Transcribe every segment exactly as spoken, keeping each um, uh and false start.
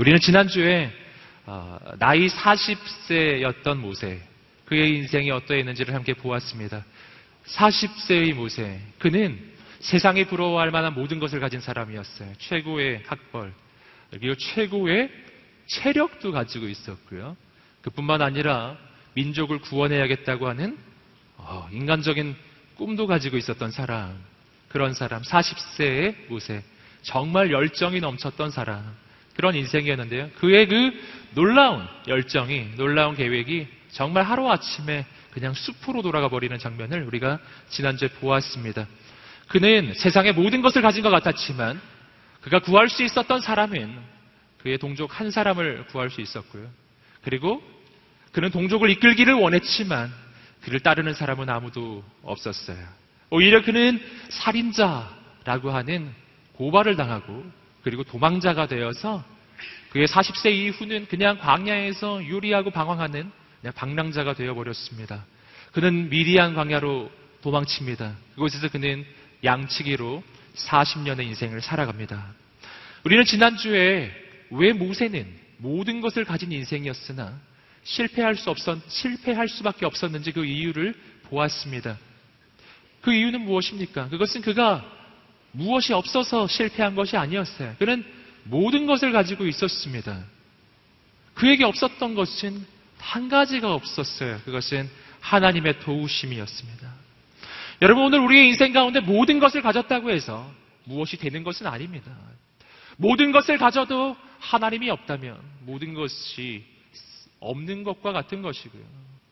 우리는 지난주에 나이 사십 세였던 모세, 그의 인생이 어떠했는지를 함께 보았습니다. 사십 세의 모세, 그는 세상이 부러워할 만한 모든 것을 가진 사람이었어요. 최고의 학벌, 그리고 최고의 체력도 가지고 있었고요. 그뿐만 아니라 민족을 구원해야겠다고 하는 인간적인 꿈도 가지고 있었던 사람, 그런 사람, 사십 세의 모세, 정말 열정이 넘쳤던 사람, 그런 인생이었는데요. 그의 그 놀라운 열정이, 놀라운 계획이 정말 하루아침에 그냥 숲으로 돌아가 버리는 장면을 우리가 지난주에 보았습니다. 그는 세상의 모든 것을 가진 것 같았지만 그가 구할 수 있었던 사람은 그의 동족 한 사람을 구할 수 있었고요. 그리고 그는 동족을 이끌기를 원했지만 그를 따르는 사람은 아무도 없었어요. 오히려 그는 살인자라고 하는 고발을 당하고 그리고 도망자가 되어서 그의 사십 세 이후는 그냥 광야에서 유리하고 방황하는 그냥 방랑자가 되어버렸습니다. 그는 미디안 광야로 도망칩니다. 그곳에서 그는 양치기로 사십 년의 인생을 살아갑니다. 우리는 지난주에 왜 모세는 모든 것을 가진 인생이었으나 실패할 수 없었, 실패할 수밖에 없었는지 그 이유를 보았습니다. 그 이유는 무엇입니까? 그것은 그가 무엇이 없어서 실패한 것이 아니었어요. 그는 모든 것을 가지고 있었습니다. 그에게 없었던 것은 한 가지가 없었어요. 그것은 하나님의 도우심이었습니다. 여러분, 오늘 우리의 인생 가운데 모든 것을 가졌다고 해서 무엇이 되는 것은 아닙니다. 모든 것을 가져도 하나님이 없다면 모든 것이 없는 것과 같은 것이고요.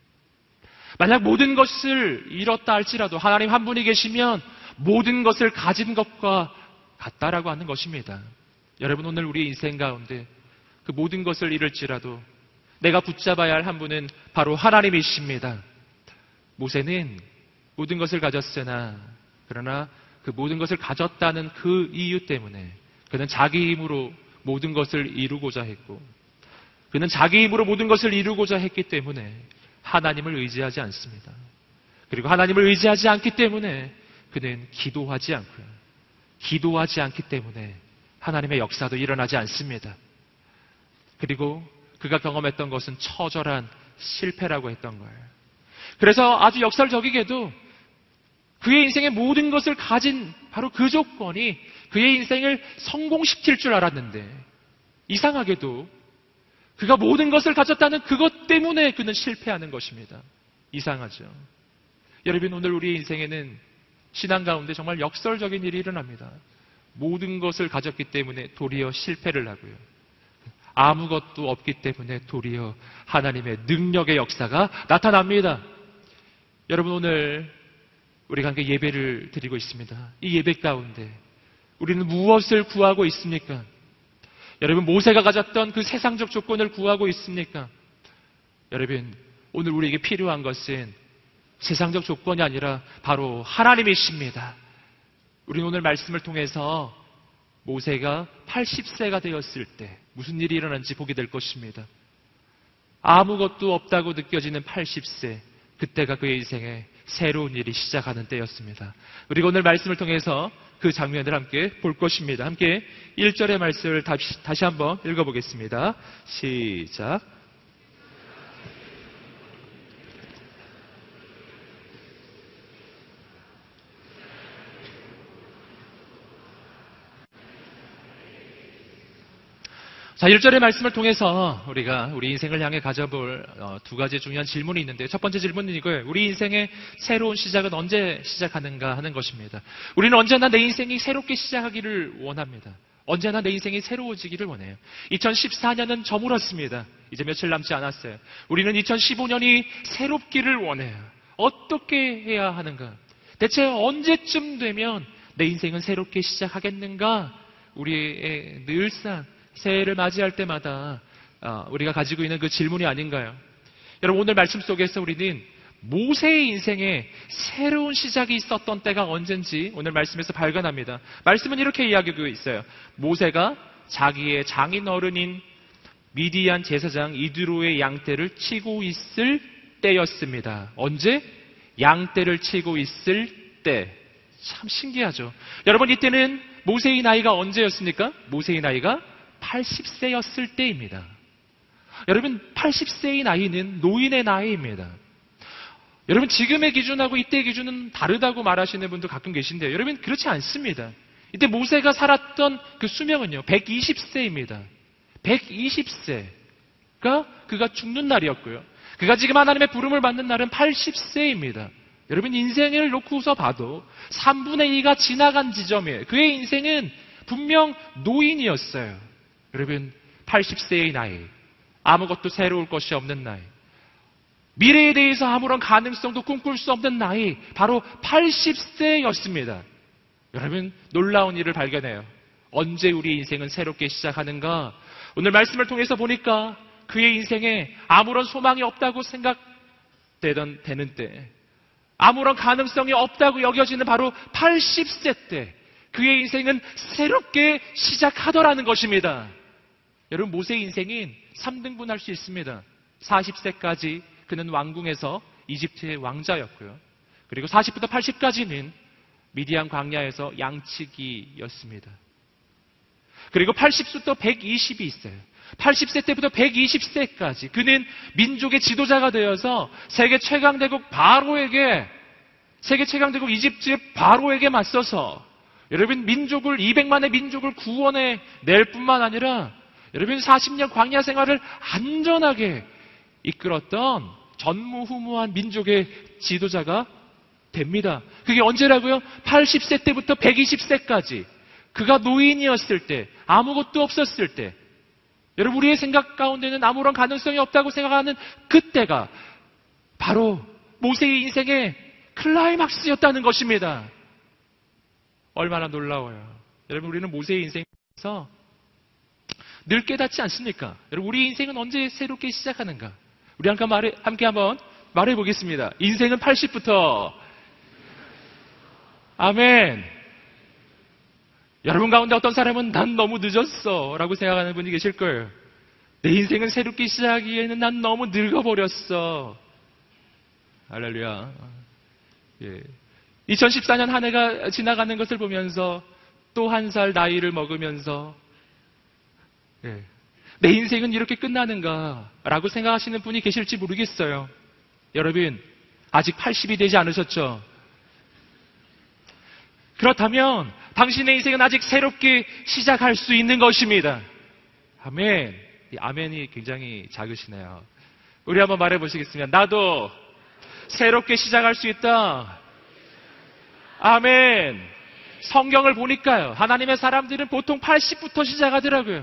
만약 모든 것을 잃었다 할지라도 하나님 한 분이 계시면 모든 것을 가진 것과 같다라고 하는 것입니다. 여러분, 오늘 우리의 인생 가운데 그 모든 것을 잃을지라도 내가 붙잡아야 할 한 분은 바로 하나님이십니다. 모세는 모든 것을 가졌으나 그러나 그 모든 것을 가졌다는 그 이유 때문에 그는 자기 힘으로 모든 것을 이루고자 했고 그는 자기 힘으로 모든 것을 이루고자 했기 때문에 하나님을 의지하지 않습니다. 그리고 하나님을 의지하지 않기 때문에 그는 기도하지 않고요. 기도하지 않기 때문에 하나님의 역사도 일어나지 않습니다. 그리고 그가 경험했던 것은 처절한 실패라고 했던 거예요. 그래서 아주 역설적이게도 그의 인생의 모든 것을 가진 바로 그 조건이 그의 인생을 성공시킬 줄 알았는데 이상하게도 그가 모든 것을 가졌다는 그것 때문에 그는 실패하는 것입니다. 이상하죠. 여러분, 오늘 우리의 인생에는 신앙 가운데 정말 역설적인 일이 일어납니다. 모든 것을 가졌기 때문에 도리어 실패를 하고요. 아무것도 없기 때문에 도리어 하나님의 능력의 역사가 나타납니다. 여러분, 오늘 우리가 함께 예배를 드리고 있습니다. 이 예배 가운데 우리는 무엇을 구하고 있습니까? 여러분, 모세가 가졌던 그 세상적 조건을 구하고 있습니까? 여러분, 오늘 우리에게 필요한 것은 세상적 조건이 아니라 바로 하나님이십니다. 우리는 오늘 말씀을 통해서 모세가 팔십 세가 되었을 때 무슨 일이 일어난지 보게 될 것입니다. 아무것도 없다고 느껴지는 팔십 세, 그때가 그의 인생에 새로운 일이 시작하는 때였습니다. 그리고 오늘 말씀을 통해서 그 장면을 함께 볼 것입니다. 함께 일 절의 말씀을 다시, 다시 한번 읽어보겠습니다. 시작. 자, 일 절의 말씀을 통해서 우리가 우리 인생을 향해 가져볼 두 가지 중요한 질문이 있는데요. 첫 번째 질문은 이거예요. 우리 인생의 새로운 시작은 언제 시작하는가 하는 것입니다. 우리는 언제나 내 인생이 새롭게 시작하기를 원합니다. 언제나 내 인생이 새로워지기를 원해요. 이천십사 년은 저물었습니다. 이제 며칠 남지 않았어요. 우리는 이천십오 년이 새롭기를 원해요. 어떻게 해야 하는가? 대체 언제쯤 되면 내 인생은 새롭게 시작하겠는가? 우리의 늘상 새해를 맞이할 때마다 우리가 가지고 있는 그 질문이 아닌가요? 여러분, 오늘 말씀 속에서 우리는 모세의 인생에 새로운 시작이 있었던 때가 언젠지 오늘 말씀에서 발견합니다. 말씀은 이렇게 이야기하고 있어요. 모세가 자기의 장인 어른인 미디안 제사장 이드로의 양떼를 치고 있을 때였습니다. 언제? 양떼를 치고 있을 때. 참 신기하죠. 여러분, 이때는 모세의 나이가 언제였습니까? 모세의 나이가 팔십 세였을 때입니다. 여러분, 팔십 세의 나이는 노인의 나이입니다. 여러분, 지금의 기준하고 이때의 기준은 다르다고 말하시는 분도 가끔 계신데요. 여러분, 그렇지 않습니다. 이때 모세가 살았던 그 수명은요, 백이십 세입니다. 백이십 세가 그가 죽는 날이었고요. 그가 지금 하나님의 부름을 받는 날은 팔십 세입니다. 여러분, 인생을 놓고서 봐도 삼분의 이가 지나간 지점이에요. 그의 인생은 분명 노인이었어요. 여러분, 팔십 세의 나이, 아무것도 새로울 것이 없는 나이, 미래에 대해서 아무런 가능성도 꿈꿀 수 없는 나이, 바로 팔십 세였습니다. 여러분, 놀라운 일을 발견해요. 언제 우리 인생은 새롭게 시작하는가? 오늘 말씀을 통해서 보니까 그의 인생에 아무런 소망이 없다고 생각되던 되는 때, 아무런 가능성이 없다고 여겨지는 바로 팔십 세 때 그의 인생은 새롭게 시작하더라는 것입니다. 여러분, 모세의 인생은 삼 등분할 수 있습니다. 사십 세까지 그는 왕궁에서 이집트의 왕자였고요. 그리고 사십부터 팔십까지는 미디안 광야에서 양치기였습니다. 그리고 팔십부터 백이십이 있어요. 팔십 세 때부터 백이십 세까지 그는 민족의 지도자가 되어서 세계 최강대국 바로에게, 세계 최강대국 이집트의 바로에게 맞서서 여러분, 민족을, 이백만의 민족을 구원해 낼 뿐만 아니라 여러분, 사십 년 광야 생활을 안전하게 이끌었던 전무후무한 민족의 지도자가 됩니다. 그게 언제라고요? 팔십 세 때부터 백이십 세까지 그가 노인이었을 때, 아무것도 없었을 때, 여러분, 우리의 생각 가운데는 아무런 가능성이 없다고 생각하는 그때가 바로 모세의 인생의 클라이막스였다는 것입니다. 얼마나 놀라워요. 여러분, 우리는 모세의 인생에서 늘 깨닫지 않습니까? 여러분, 우리 인생은 언제 새롭게 시작하는가? 우리 함께, 말해, 함께 한번 말해 보겠습니다. 인생은 팔십부터. 아멘. 여러분 가운데 어떤 사람은 난 너무 늦었어 라고 생각하는 분이 계실 거예요. 내 인생은 새롭게 시작하기에는 난 너무 늙어버렸어. 할렐루야. 예. 이천십사 년 한 해가 지나가는 것을 보면서 또 한 살 나이를 먹으면서 예. 내 인생은 이렇게 끝나는가 라고 생각하시는 분이 계실지 모르겠어요. 여러분, 아직 팔십이 되지 않으셨죠? 그렇다면 당신의 인생은 아직 새롭게 시작할 수 있는 것입니다. 아멘. 이 아멘이 굉장히 작으시네요. 우리 한번 말해 보시겠습니다. 나도 새롭게 시작할 수 있다. 아멘. 성경을 보니까요, 하나님의 사람들은 보통 팔십부터 시작하더라고요.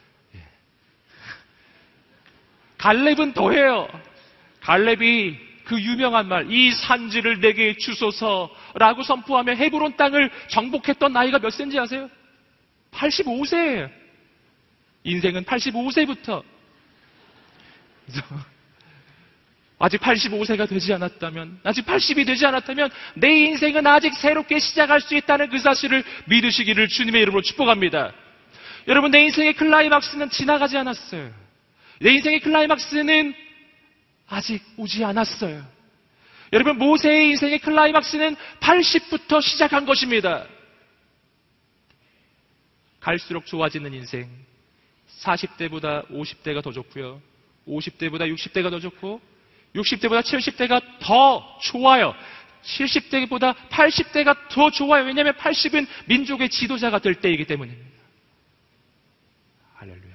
갈렙은 더해요. 갈렙이 그 유명한 말, 이 산지를 내게 주소서라고 선포하며 헤브론 땅을 정복했던 나이가 몇 세인지 아세요? 팔십오 세예요. 인생은 팔십오 세부터. 아직 팔십오 세가 되지 않았다면, 아직 팔십이 되지 않았다면 내 인생은 아직 새롭게 시작할 수 있다는 그 사실을 믿으시기를 주님의 이름으로 축복합니다. 여러분, 내 인생의 클라이막스는 지나가지 않았어요. 내 인생의 클라이막스는 아직 오지 않았어요. 여러분, 모세의 인생의 클라이막스는 팔십부터 시작한 것입니다. 갈수록 좋아지는 인생. 사십 대보다 오십 대가 더 좋고요. 오십 대보다 육십 대가 더 좋고, 육십 대보다 칠십 대가 더 좋아요. 칠십 대보다 팔십 대가 더 좋아요. 왜냐하면 팔십은 민족의 지도자가 될 때이기 때문입니다. 할렐루야.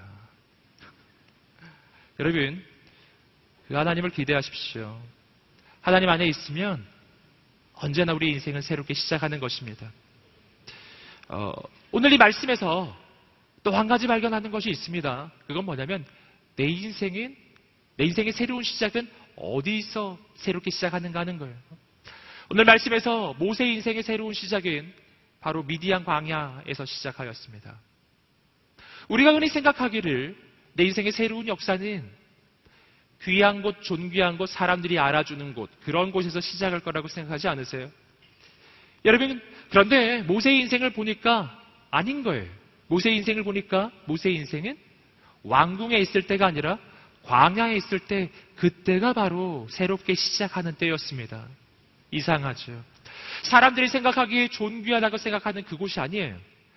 여러분, 하나님을 기대하십시오. 하나님 안에 있으면 언제나 우리 인생은 새롭게 시작하는 것입니다. 어, 오늘 이 말씀에서 또 한 가지 발견하는 것이 있습니다. 그건 뭐냐면 내 인생은, 내 인생의 새로운 시작은 어디서 새롭게 시작하는가 하는 거예요. 오늘 말씀에서 모세의 인생의 새로운 시작은 바로 미디안 광야에서 시작하였습니다. 우리가 흔히 생각하기를 내 인생의 새로운 역사는 귀한 곳, 존귀한 곳, 사람들이 알아주는 곳, 그런 곳에서 시작할 거라고 생각하지 않으세요? 여러분, 그런데 모세의 인생을 보니까 아닌 거예요. 모세의 인생을 보니까 모세의 인생은 왕궁에 있을 때가 아니라 광야에 있을 때, 그때가 바로 새롭게 시작하는 때였습니다. 이상하죠. 사람들이 생각하기에 존귀하다고 생각하는 그곳이 아니에요.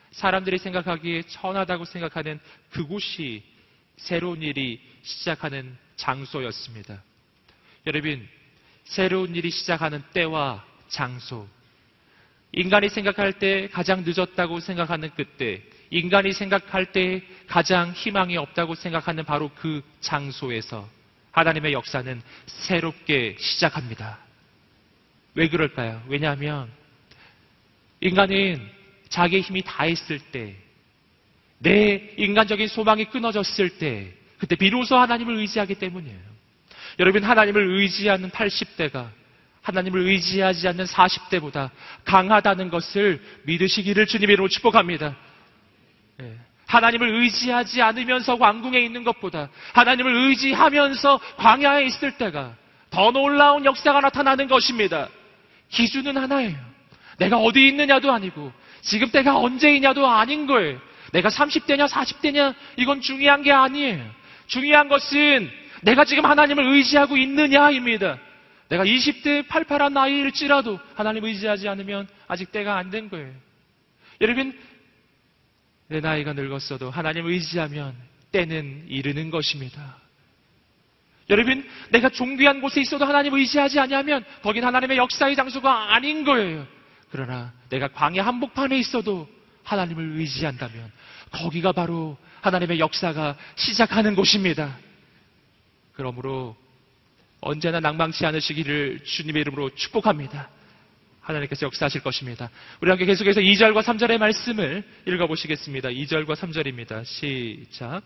사람들이 생각하기에 천하다고 생각하는 그곳이 새로운 일이 시작하는 장소였습니다. 여러분, 새로운 일이 시작하는 때와 장소, 인간이 생각할 때 가장 늦었다고 생각하는 그때, 인간이 생각할 때 가장 희망이 없다고 생각하는 바로 그 장소에서 하나님의 역사는 새롭게 시작합니다. 왜 그럴까요? 왜냐하면 인간은 자기의 힘이 다했을 때, 내 인간적인 소망이 끊어졌을 때, 그때 비로소 하나님을 의지하기 때문이에요. 여러분, 하나님을 의지하는 팔십 대가 하나님을 의지하지 않는 사십 대보다 강하다는 것을 믿으시기를 주님의 이름으로 축복합니다. 예. 하나님을 의지하지 않으면서 왕궁에 있는 것보다 하나님을 의지하면서 광야에 있을 때가 더 놀라운 역사가 나타나는 것입니다. 기준은 하나예요. 내가 어디 있느냐도 아니고 지금 때가 언제이냐도 아닌 거예요. 내가 삼십 대냐 사십 대냐 이건 중요한 게 아니에요. 중요한 것은 내가 지금 하나님을 의지하고 있느냐입니다. 내가 이십 대 팔팔한 나이일지라도 하나님을 의지하지 않으면 아직 때가 안 된 거예요. 여러분, 내 나이가 늙었어도 하나님을 의지하면 때는 이르는 것입니다. 여러분, 내가 존귀한 곳에 있어도 하나님을 의지하지 않으면 거긴 하나님의 역사의 장소가 아닌 거예요. 그러나 내가 광야 한복판에 있어도 하나님을 의지한다면 거기가 바로 하나님의 역사가 시작하는 곳입니다. 그러므로 언제나 낭망치 않으시기를 주님의 이름으로 축복합니다. 하나님께서 역사하실 것입니다. 우리 함께 계속해서 이 절과 삼 절의 말씀을 읽어보시겠습니다. 이 절과 삼 절입니다. 시작.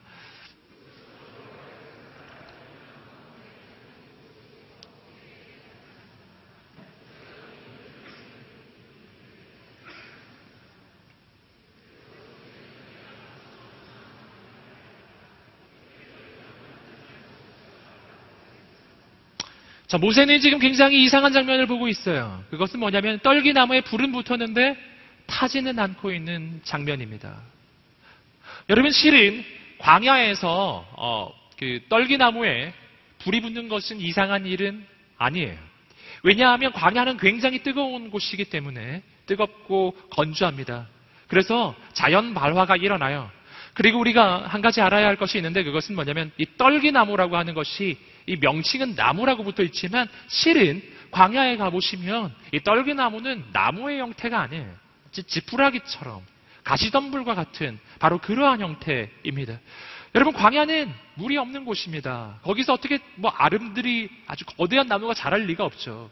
자, 모세는 지금 굉장히 이상한 장면을 보고 있어요. 그것은 뭐냐면 떨기나무에 불은 붙었는데 타지는 않고 있는 장면입니다. 여러분, 실은 광야에서 어, 그 떨기나무에 불이 붙는 것은 이상한 일은 아니에요. 왜냐하면 광야는 굉장히 뜨거운 곳이기 때문에 뜨겁고 건조합니다. 그래서 자연 발화가 일어나요. 그리고 우리가 한 가지 알아야 할 것이 있는데 그것은 뭐냐면 이 떨기나무라고 하는 것이 이 명칭은 나무라고 붙어 있지만 실은 광야에 가보시면 이 떨기나무는 나무의 형태가 아니에요. 지푸라기처럼 가시덤불과 같은 바로 그러한 형태입니다. 여러분, 광야는 물이 없는 곳입니다. 거기서 어떻게 뭐 아름드리 아주 거대한 나무가 자랄 리가 없죠.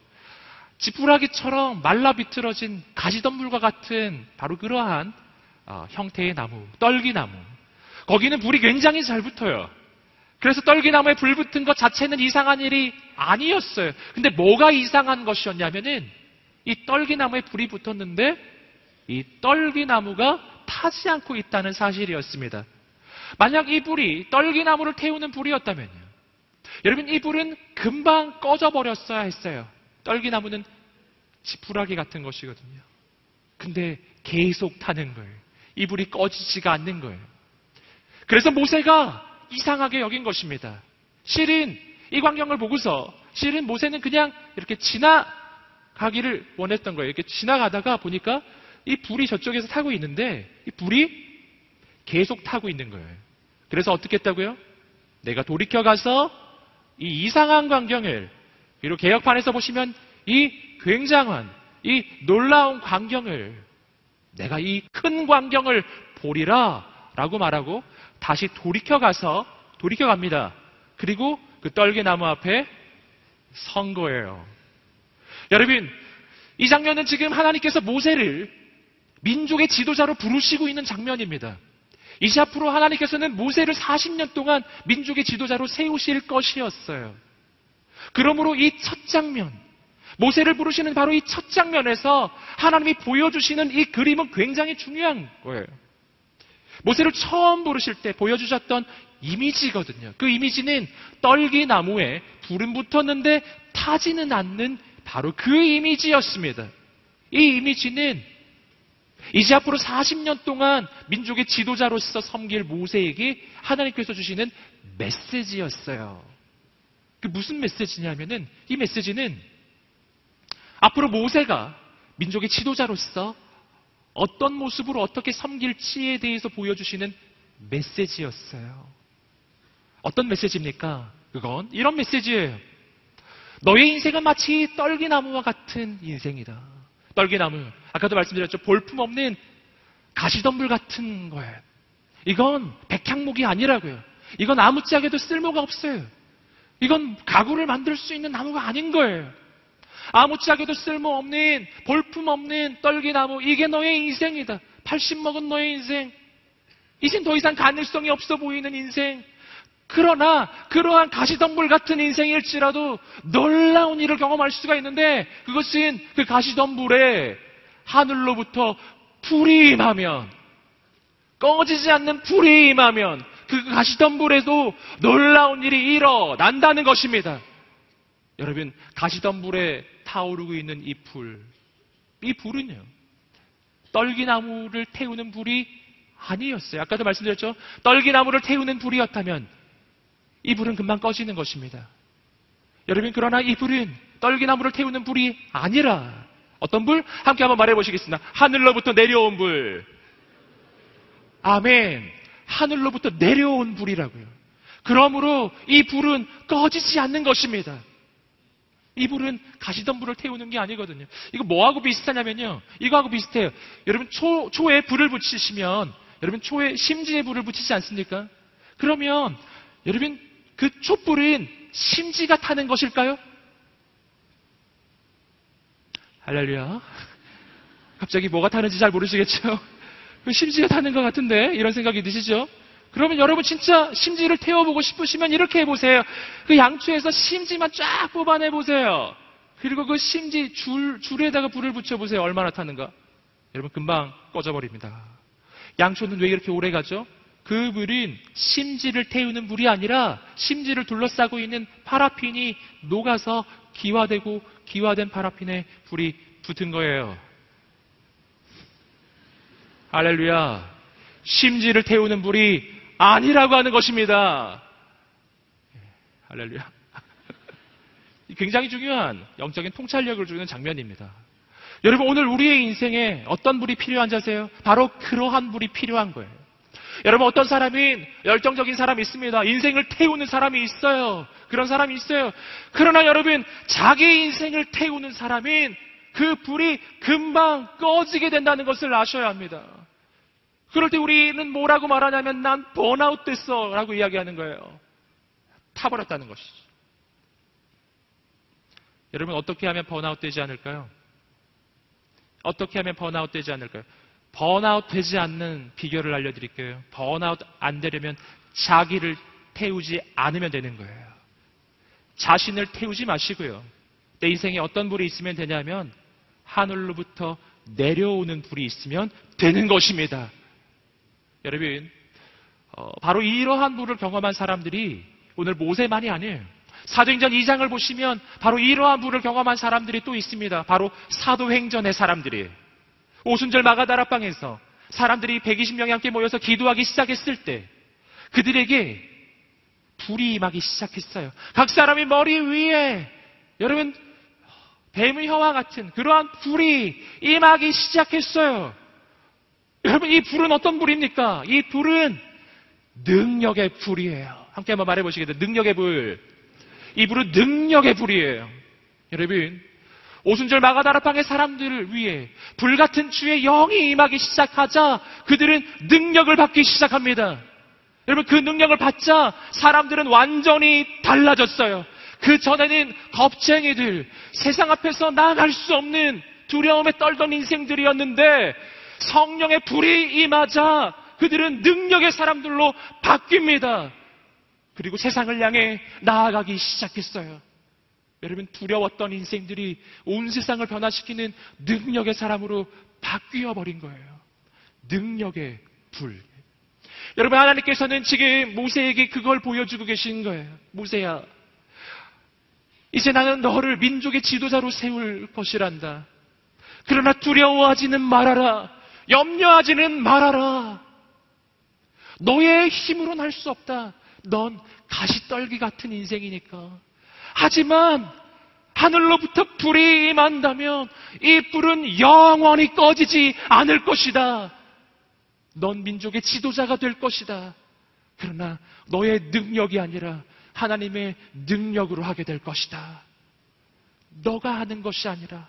지푸라기처럼 말라 비틀어진 가시덤불과 같은 바로 그러한 어, 형태의 나무, 떨기나무. 거기는 불이 굉장히 잘 붙어요. 그래서 떨기나무에 불 붙은 것 자체는 이상한 일이 아니었어요. 근데 뭐가 이상한 것이었냐면은 이 떨기나무에 불이 붙었는데 이 떨기나무가 타지 않고 있다는 사실이었습니다. 만약 이 불이 떨기나무를 태우는 불이었다면요, 여러분, 이 불은 금방 꺼져버렸어야 했어요. 떨기나무는 지푸라기 같은 것이거든요. 근데 계속 타는 거예요. 이 불이 꺼지지가 않는 거예요. 그래서 모세가 이상하게 여긴 것입니다. 실은 이 광경을 보고서 실은 모세는 그냥 이렇게 지나가기를 원했던 거예요. 이렇게 지나가다가 보니까 이 불이 저쪽에서 타고 있는데 이 불이 계속 타고 있는 거예요. 그래서 어떻게 했다고요? 내가 돌이켜가서 이 이상한 광경을, 그리고 개혁판에서 보시면 이 굉장한, 이 놀라운 광경을, 내가 이 큰 광경을 보리라 라고 말하고 다시 돌이켜가서, 돌이켜갑니다. 그리고 그 떨기나무 앞에 선 거예요. 여러분, 이 장면은 지금 하나님께서 모세를 민족의 지도자로 부르시고 있는 장면입니다. 이제 앞으로 하나님께서는 모세를 사십 년 동안 민족의 지도자로 세우실 것이었어요. 그러므로 이 첫 장면, 모세를 부르시는 바로 이 첫 장면에서 하나님이 보여주시는 이 그림은 굉장히 중요한 거예요. 모세를 처음 부르실 때 보여주셨던 이미지거든요. 그 이미지는 떨기나무에 불은 붙었는데 타지는 않는 바로 그 이미지였습니다. 이 이미지는 이제 앞으로 사십 년 동안 민족의 지도자로서 섬길 모세에게 하나님께서 주시는 메시지였어요. 그 무슨 메시지냐면은, 이 메시지는 앞으로 모세가 민족의 지도자로서 어떤 모습으로 어떻게 섬길지에 대해서 보여주시는 메시지였어요. 어떤 메시지입니까? 그건 이런 메시지예요. 너의 인생은 마치 떨기나무와 같은 인생이다. 떨기나무, 아까도 말씀드렸죠. 볼품없는 가시덤불 같은 거예요. 이건 백향목이 아니라고요. 이건 아무짝에도 쓸모가 없어요. 이건 가구를 만들 수 있는 나무가 아닌 거예요. 아무짝에도 쓸모없는 볼품없는 떨기나무, 이게 너의 인생이다. 팔십 먹은 너의 인생, 이젠 더 이상 가능성이 없어 보이는 인생. 그러나 그러한 가시덤불 같은 인생일지라도 놀라운 일을 경험할 수가 있는데, 그것은 그 가시덤불에 하늘로부터 불이 임하면, 꺼지지 않는 불이 임하면 그 가시덤불에도 놀라운 일이 일어난다는 것입니다. 여러분, 가시덤불에 타오르고 있는 이 불, 이 불은요, 떨기나무를 태우는 불이 아니었어요. 아까도 말씀드렸죠. 떨기나무를 태우는 불이었다면 이 불은 금방 꺼지는 것입니다. 여러분, 그러나 이 불은 떨기나무를 태우는 불이 아니라 어떤 불? 함께 한번 말해 보시겠습니다. 하늘로부터 내려온 불. 아멘. 하늘로부터 내려온 불이라고요. 그러므로 이 불은 꺼지지 않는 것입니다. 이 불은 가시덤불을 태우는 게 아니거든요. 이거 뭐하고 비슷하냐면요, 이거하고 비슷해요. 여러분, 초, 초에 불을 붙이시면, 여러분, 초에 심지에 불을 붙이지 않습니까? 그러면 여러분, 그 촛불은 심지가 타는 것일까요? 할렐루야. 갑자기 뭐가 타는지 잘 모르시겠죠? 심지가 타는 것 같은데, 이런 생각이 드시죠? 그러면 여러분, 진짜 심지를 태워보고 싶으시면 이렇게 해보세요. 그 양초에서 심지만 쫙 뽑아내보세요. 그리고 그 심지 줄, 줄에다가 불을 붙여보세요. 얼마나 타는가? 여러분, 금방 꺼져버립니다. 양초는 왜 이렇게 오래 가죠? 그 불은 심지를 태우는 불이 아니라 심지를 둘러싸고 있는 파라핀이 녹아서 기화되고 기화된 파라핀에 불이 붙은 거예요. 할렐루야. 심지를 태우는 불이 아니라고 하는 것입니다. 할렐루야. 굉장히 중요한 영적인 통찰력을 주는 장면입니다. 여러분, 오늘 우리의 인생에 어떤 불이 필요한지 아세요? 바로 그러한 불이 필요한 거예요. 여러분, 어떤 사람이 열정적인 사람이 있습니다. 인생을 태우는 사람이 있어요. 그런 사람이 있어요. 그러나 여러분, 자기 인생을 태우는 사람인 그 불이 금방 꺼지게 된다는 것을 아셔야 합니다. 그럴 때 우리는 뭐라고 말하냐면, 난 번아웃 됐어 라고 이야기하는 거예요. 타버렸다는 것이죠. 여러분, 어떻게 하면 번아웃 되지 않을까요? 어떻게 하면 번아웃 되지 않을까요? 번아웃 되지 않는 비결을 알려드릴게요. 번아웃 안 되려면 자기를 태우지 않으면 되는 거예요. 자신을 태우지 마시고요. 내 인생에 어떤 불이 있으면 되냐면, 하늘로부터 내려오는 불이 있으면 되는 것입니다. 여러분, 어, 바로 이러한 불을 경험한 사람들이 오늘 모세만이 아니에요. 사도행전 이 장을 보시면 바로 이러한 불을 경험한 사람들이 또 있습니다. 바로 사도행전의 사람들이에요. 오순절 마가다락방에서 사람들이 백이십 명이 함께 모여서 기도하기 시작했을 때 그들에게 불이 임하기 시작했어요. 각 사람이 머리 위에, 여러분, 뱀의 혀와 같은 그러한 불이 임하기 시작했어요. 여러분, 이 불은 어떤 불입니까? 이 불은 능력의 불이에요. 함께 한번 말해보시겠어요? 능력의 불. 이 불은 능력의 불이에요. 여러분, 오순절 마가다락방의 사람들을 위해 불같은 주의 영이 임하기 시작하자 그들은 능력을 받기 시작합니다. 여러분, 그 능력을 받자 사람들은 완전히 달라졌어요. 그 전에는 겁쟁이들, 세상 앞에서 나아갈 수 없는 두려움에 떨던 인생들이었는데 성령의 불이 임하자 그들은 능력의 사람들로 바뀝니다. 그리고 세상을 향해 나아가기 시작했어요. 여러분, 두려웠던 인생들이 온 세상을 변화시키는 능력의 사람으로 바뀌어 버린 거예요. 능력의 불. 여러분, 하나님께서는 지금 모세에게 그걸 보여주고 계신 거예요. 모세야, 이제 나는 너를 민족의 지도자로 세울 것이란다. 그러나 두려워하지는 말아라. 염려하지는 말아라. 너의 힘으로는 할 수 없다. 넌 가시떨기 같은 인생이니까. 하지만 하늘로부터 불이 임한다면 이 불은 영원히 꺼지지 않을 것이다. 넌 민족의 지도자가 될 것이다. 그러나 너의 능력이 아니라 하나님의 능력으로 하게 될 것이다. 너가 하는 것이 아니라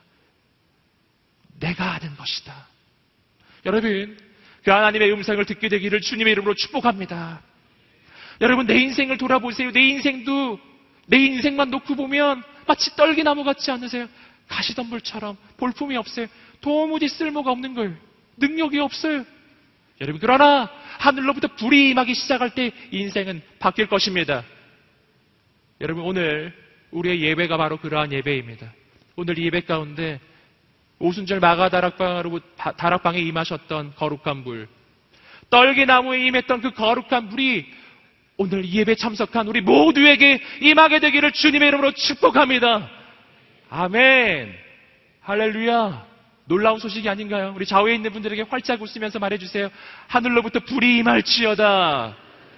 내가 하는 것이다. 여러분, 그 하나님의 음성을 듣게 되기를 주님의 이름으로 축복합니다. 여러분, 내 인생을 돌아보세요. 내 인생도 내 인생만 놓고 보면 마치 떨기나무 같지 않으세요? 가시덤불처럼 볼품이 없어요. 도무지 쓸모가 없는 거예요. 능력이 없어요. 여러분, 그러나 하늘로부터 불이 임하기 시작할 때 인생은 바뀔 것입니다. 여러분, 오늘 우리의 예배가 바로 그러한 예배입니다. 오늘 이 예배 가운데 오순절 마가 다락방으로 다락방에 임하셨던 거룩한 불, 떨기나무에 임했던 그 거룩한 불이 오늘 이 예배 참석한 우리 모두에게 임하게 되기를 주님의 이름으로 축복합니다. 아멘. 할렐루야. 놀라운 소식이 아닌가요? 우리 좌우에 있는 분들에게 활짝 웃으면서 말해주세요. 하늘로부터 불이 임할지어다.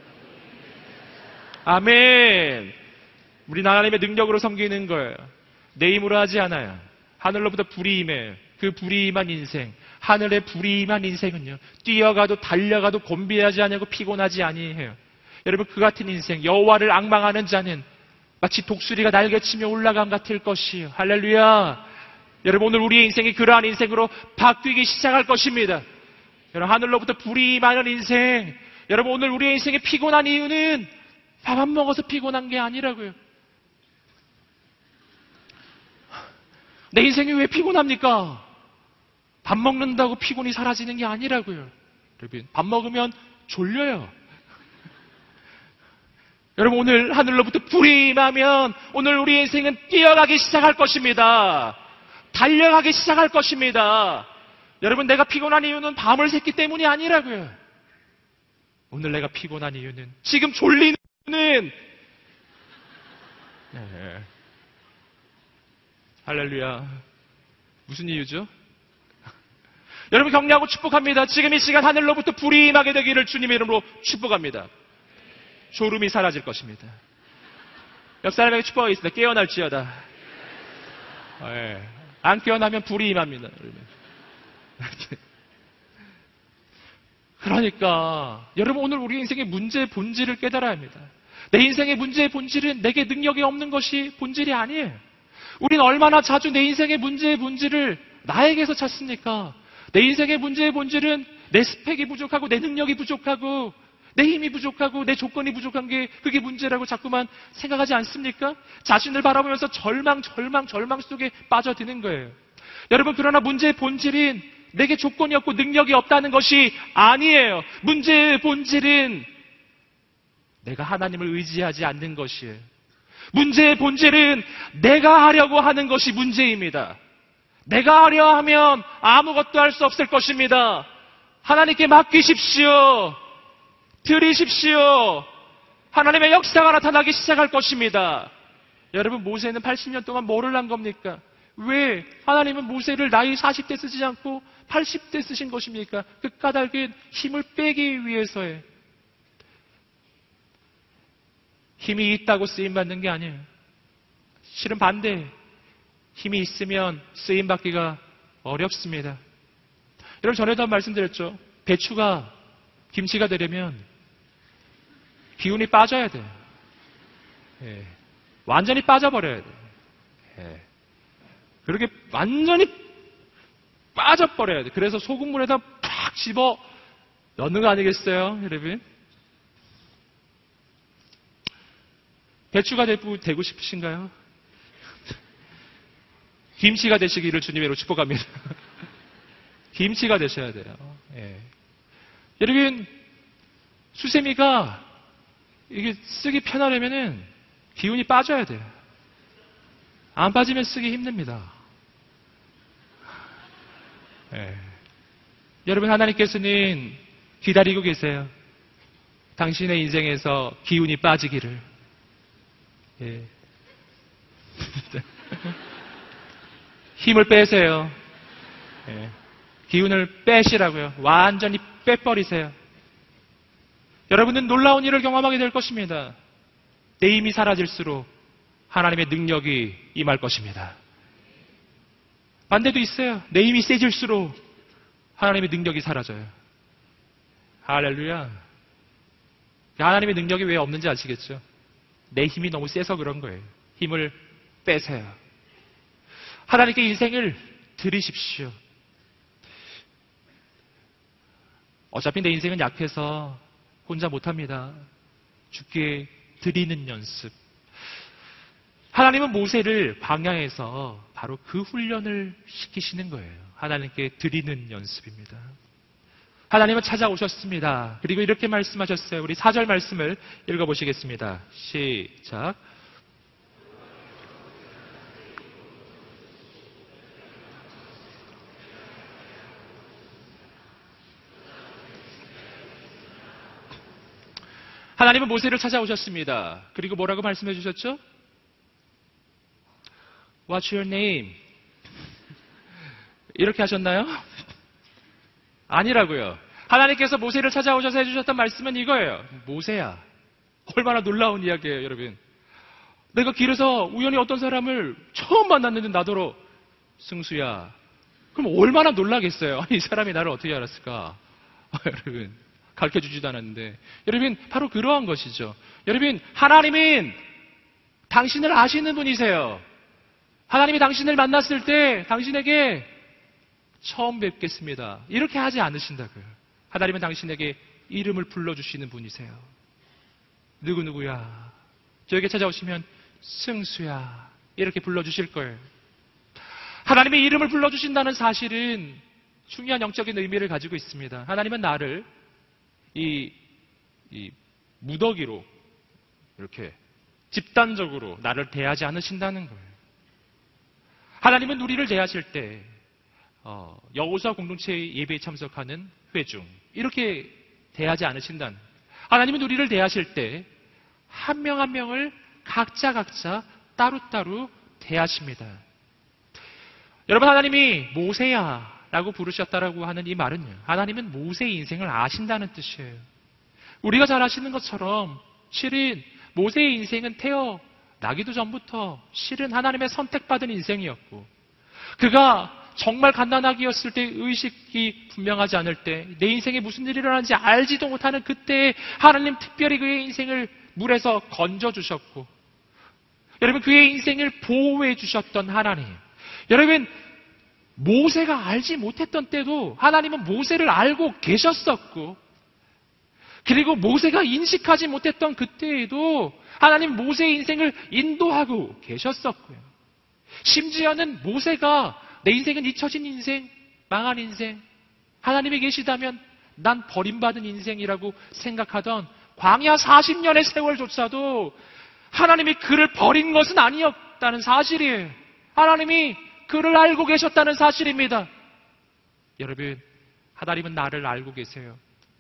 아멘. 우리 하나님의 능력으로 섬기는 거예요. 내 힘으로 하지 않아요. 하늘로부터 불이 임해요. 그 불이 임한 인생, 하늘의 불이 임한 인생은요, 뛰어가도 달려가도 곤비하지 아니하고 피곤하지 아니해요. 여러분, 그 같은 인생, 여호와를 앙망하는 자는 마치 독수리가 날개치며 올라감 같을 것이에요. 할렐루야. 여러분, 오늘 우리의 인생이 그러한 인생으로 바뀌기 시작할 것입니다. 여러분, 하늘로부터 불이 임하는 인생, 여러분, 오늘 우리의 인생이 피곤한 이유는 밥 안 먹어서 피곤한 게 아니라고요. 내 인생이 왜 피곤합니까? 밥 먹는다고 피곤이 사라지는 게 아니라고요. 여러분, 밥 먹으면 졸려요. 여러분, 오늘 하늘로부터 불이 임하면 오늘 우리 인생은 뛰어가기 시작할 것입니다. 달려가기 시작할 것입니다. 여러분, 내가 피곤한 이유는 밤을 샜기 때문이 아니라고요. 오늘 내가 피곤한 이유는, 지금 졸리는 이유는, 네. 할렐루야. 무슨 이유죠? 여러분, 격려하고 축복합니다. 지금 이 시간 하늘로부터 불이 임하게 되기를 주님의 이름으로 축복합니다. 졸음이 사라질 것입니다. 옆 사람에게 축복하고 있습니다. 깨어날지어다. 네. 안 깨어나면 불이 임합니다. 그러니까 여러분, 오늘 우리 인생의 문제의 본질을 깨달아야 합니다. 내 인생의 문제의 본질은 내게 능력이 없는 것이 본질이 아니에요. 우리는 얼마나 자주 내 인생의 문제의 본질을 나에게서 찾습니까? 내 인생의 문제의 본질은 내 스펙이 부족하고 내 능력이 부족하고 내 힘이 부족하고 내 조건이 부족한 게 그게 문제라고 자꾸만 생각하지 않습니까? 자신을 바라보면서 절망, 절망, 절망 속에 빠져드는 거예요. 여러분, 그러나 문제의 본질은 내게 조건이 없고 능력이 없다는 것이 아니에요. 문제의 본질은 내가 하나님을 의지하지 않는 것이에요. 문제의 본질은 내가 하려고 하는 것이 문제입니다. 내가 하려 하면 아무것도 할 수 없을 것입니다. 하나님께 맡기십시오. 드리십시오. 하나님의 역사가 나타나기 시작할 것입니다. 여러분, 모세는 팔십 년 동안 뭐를 한 겁니까? 왜 하나님은 모세를 나이 사십 대 쓰지 않고 팔십 대 쓰신 것입니까? 그 까닭은 힘을 빼기 위해서예요. 힘이 있다고 쓰임받는 게 아니에요. 실은 반대. 힘이 있으면 쓰임받기가 어렵습니다. 여러분, 전에도 한 말씀드렸죠. 배추가 김치가 되려면 기운이 빠져야 돼요. 예. 완전히 빠져버려야 돼요. 예. 그렇게 완전히 빠져버려야 돼요. 그래서 소금물에다 팍 집어 넣는 거 아니겠어요, 여러분? 배추가 되고 싶으신가요? 김치가 되시기를 주님으로 축복합니다. 김치가 되셔야 돼요. 예. 여러분, 수세미가 이게 쓰기 편하려면은 기운이 빠져야 돼요. 안 빠지면 쓰기 힘듭니다. 예. 여러분, 하나님께서는 기다리고 계세요. 당신의 인생에서 기운이 빠지기를. 예. 힘을 빼세요. 예. 기운을 빼시라고요. 완전히 빼버리세요. 여러분은 놀라운 일을 경험하게 될 것입니다. 내 힘이 사라질수록 하나님의 능력이 임할 것입니다. 반대도 있어요. 내 힘이 세질수록 하나님의 능력이 사라져요. 할렐루야. 하나님의 능력이 왜 없는지 아시겠죠? 내 힘이 너무 세서 그런 거예요. 힘을 빼세요. 하나님께 인생을 드리십시오. 어차피 내 인생은 약해서 혼자 못합니다. 주께 드리는 연습. 하나님은 모세를 광야에서 바로 그 훈련을 시키시는 거예요. 하나님께 드리는 연습입니다. 하나님은 찾아오셨습니다. 그리고 이렇게 말씀하셨어요. 우리 사 절 말씀을 읽어보시겠습니다. 시작. 하나님은 모세를 찾아오셨습니다. 그리고 뭐라고 말씀해 주셨죠? What's your name? 이렇게 하셨나요? 아니라고요. 하나님께서 모세를 찾아오셔서 해주셨던 말씀은 이거예요. 모세야. 얼마나 놀라운 이야기예요, 여러분. 내가 길에서 우연히 어떤 사람을 처음 만났는데 나더러 승수야. 그럼 얼마나 놀라겠어요. 아니, 이 사람이 나를 어떻게 알았을까? 여러분, 가르쳐주지도 않았는데. 여러분, 바로 그러한 것이죠. 여러분, 하나님은 당신을 아시는 분이세요. 하나님이 당신을 만났을 때 당신에게 처음 뵙겠습니다. 이렇게 하지 않으신다고요. 하나님은 당신에게 이름을 불러주시는 분이세요. 누구누구야. 저에게 찾아오시면 승수야. 이렇게 불러주실 거예요. 하나님의 이름을 불러주신다는 사실은 중요한 영적인 의미를 가지고 있습니다. 하나님은 나를 이, 이 무더기로 이렇게 집단적으로 나를 대하지 않으신다는 거예요. 하나님은 우리를 대하실 때 어, 여호수아 공동체 예배에 참석하는 회중 이렇게 대하지 않으신다는 거예요. 하나님은 우리를 대하실 때 한 명 한 명을 각자 각자 따로따로 대하십니다. 여러분, 하나님이 모세야 라고 부르셨다라고 하는 이 말은요, 하나님은 모세의 인생을 아신다는 뜻이에요. 우리가 잘 아시는 것처럼 실은 모세의 인생은 태어나기도 전부터 실은 하나님의 선택받은 인생이었고, 그가 정말 갓난아기였을 때 의식이 분명하지 않을 때 내 인생에 무슨 일이 일어나는지 알지도 못하는 그때에 하나님 특별히 그의 인생을 물에서 건져주셨고, 여러분, 그의 인생을 보호해 주셨던 하나님. 여러분, 모세가 알지 못했던 때도 하나님은 모세를 알고 계셨었고, 그리고 모세가 인식하지 못했던 그때에도 하나님 모세의 인생을 인도하고 계셨었고요. 심지어는 모세가 내 인생은 잊혀진 인생, 망한 인생, 하나님이 계시다면 난 버림받은 인생이라고 생각하던 광야 사십 년의 세월조차도 하나님이 그를 버린 것은 아니었다는 사실이에요. 하나님이 그를 알고 계셨다는 사실입니다. 여러분, 하나님은 나를 알고 계세요.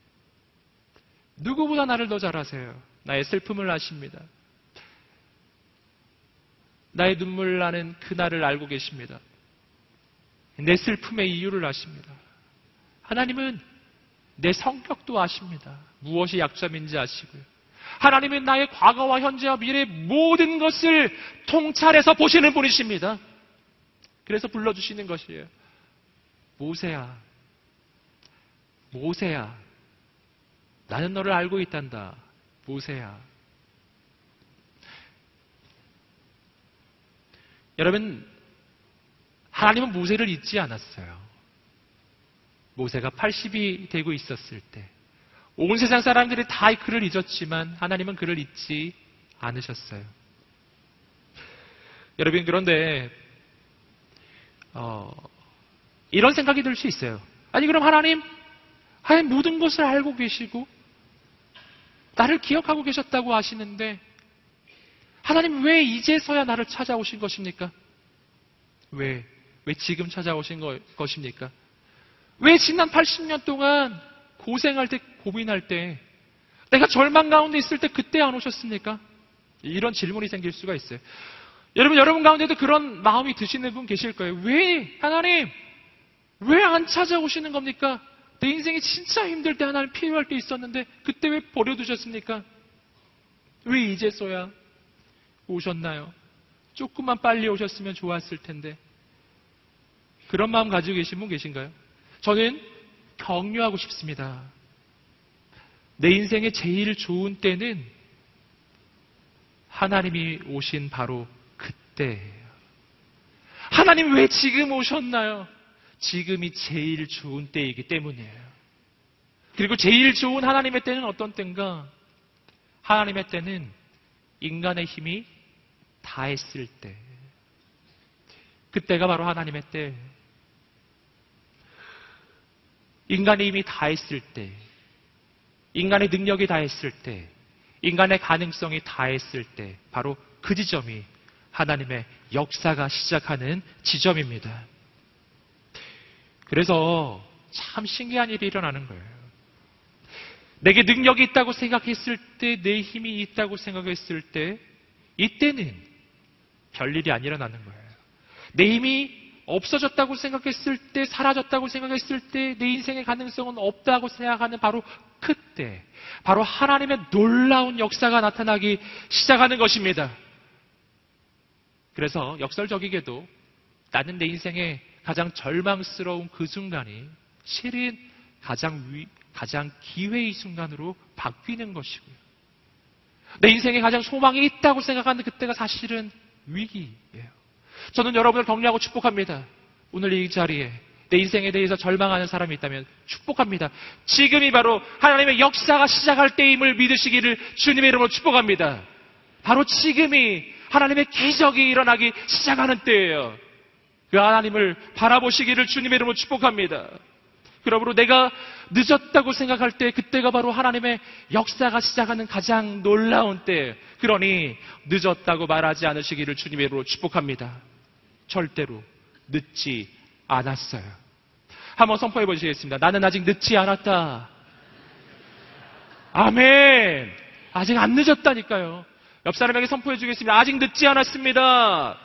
누구보다 나를 더 잘 아세요. 나의 슬픔을 아십니다. 나의 눈물 나는 그날을 알고 계십니다. 내 슬픔의 이유를 아십니다. 하나님은 내 성격도 아십니다. 무엇이 약점인지 아시고요. 하나님은 나의 과거와 현재와 미래의 모든 것을 통찰해서 보시는 분이십니다. 그래서 불러주시는 것이에요. 모세야, 모세야, 나는 너를 알고 있단다. 모세야. 여러분, 하나님은 모세를 잊지 않았어요. 모세가 팔십이 되고 있었을 때 온 세상 사람들이 다 그를 잊었지만 하나님은 그를 잊지 않으셨어요. 여러분, 그런데 어, 이런 생각이 들 수 있어요. 아니, 그럼 하나님 하나님 모든 것을 알고 계시고 나를 기억하고 계셨다고 하시는데 하나님 왜 이제서야 나를 찾아오신 것입니까? 왜? 왜 지금 찾아오신 거, 것입니까? 왜 지난 팔십 년 동안 고생할 때, 고민할 때, 내가 절망 가운데 있을 때 그때 안 오셨습니까? 이런 질문이 생길 수가 있어요. 여러분, 여러분 가운데도 그런 마음이 드시는 분 계실 거예요. 왜? 하나님, 왜 안 찾아오시는 겁니까? 내 인생이 진짜 힘들 때, 하나님 필요할 때 있었는데 그때 왜 버려두셨습니까? 왜 이제서야 오셨나요? 조금만 빨리 오셨으면 좋았을 텐데. 그런 마음 가지고 계신 분 계신가요? 저는 격려하고 싶습니다. 내 인생의 제일 좋은 때는 하나님이 오신 바로 그때예요. 하나님 왜 지금 오셨나요? 지금이 제일 좋은 때이기 때문이에요. 그리고 제일 좋은 하나님의 때는 어떤 때인가? 하나님의 때는 인간의 힘이 다했을 때. 그때가 바로 하나님의 때. 인간의 힘이 다했을 때. 인간의 능력이 다했을 때. 인간의 가능성이 다했을 때. 바로 그 지점이 하나님의 역사가 시작하는 지점입니다. 그래서 참 신기한 일이 일어나는 거예요. 내게 능력이 있다고 생각했을 때, 내 힘이 있다고 생각했을 때, 이때는 별일이 안 일어나는 거예요. 내 힘이 없어졌다고 생각했을 때, 사라졌다고 생각했을 때, 내 인생의 가능성은 없다고 생각하는 바로 그때, 바로 하나님의 놀라운 역사가 나타나기 시작하는 것입니다. 그래서 역설적이게도 나는 내 인생의 가장 절망스러운 그 순간이 실은 가장 위, 가장 기회의 순간으로 바뀌는 것이고요. 내 인생에 가장 소망이 있다고 생각하는 그때가 사실은 위기예요. 저는 여러분을 격려하고 축복합니다. 오늘 이 자리에 내 인생에 대해서 절망하는 사람이 있다면 축복합니다. 지금이 바로 하나님의 역사가 시작할 때임을 믿으시기를 주님의 이름으로 축복합니다. 바로 지금이 하나님의 기적이 일어나기 시작하는 때예요. 그 하나님을 바라보시기를 주님의 이름으로 축복합니다. 그러므로 내가 늦었다고 생각할 때 그때가 바로 하나님의 역사가 시작하는 가장 놀라운 때. 그러니 늦었다고 말하지 않으시기를 주님의 이름으로 축복합니다. 절대로 늦지 않았어요. 한번 선포해 보시겠습니다. 나는 아직 늦지 않았다. 아멘. 아직 안 늦었다니까요. 옆 사람에게 선포해 주겠습니다. 아직 늦지 않았습니다.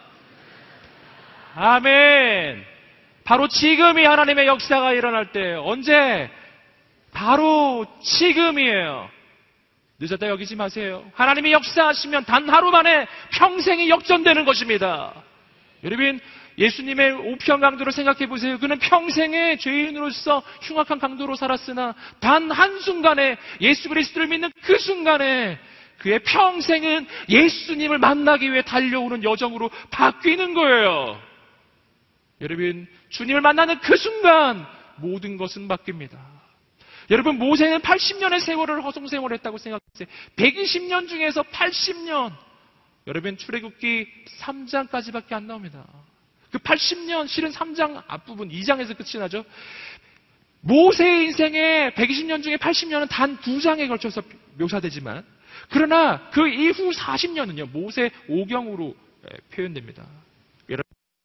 아멘. 바로 지금이 하나님의 역사가 일어날 때. 언제? 바로 지금이에요. 늦었다 여기지 마세요. 하나님이 역사하시면 단 하루 만에 평생이 역전되는 것입니다. 여러분, 예수님의 우편 강도를 생각해 보세요. 그는 평생에 죄인으로서 흉악한 강도로 살았으나 단 한순간에 예수 그리스도를 믿는 그 순간에 그의 평생은 예수님을 만나기 위해 달려오는 여정으로 바뀌는 거예요. 여러분, 주님을 만나는 그 순간 모든 것은 바뀝니다. 여러분, 모세는 팔십 년의 세월을 허송세월했다고 생각했어요. 백이십 년 중에서 팔십 년. 여러분, 출애굽기 삼 장까지밖에 안 나옵니다. 그 팔십 년, 실은 삼 장 앞부분, 이 장에서 끝이 나죠. 모세의 인생에 백이십 년 중에 팔십 년은 단 두 장에 걸쳐서 묘사되지만, 그러나 그 이후 사십 년은요, 모세 오경으로 표현됩니다. 여러분,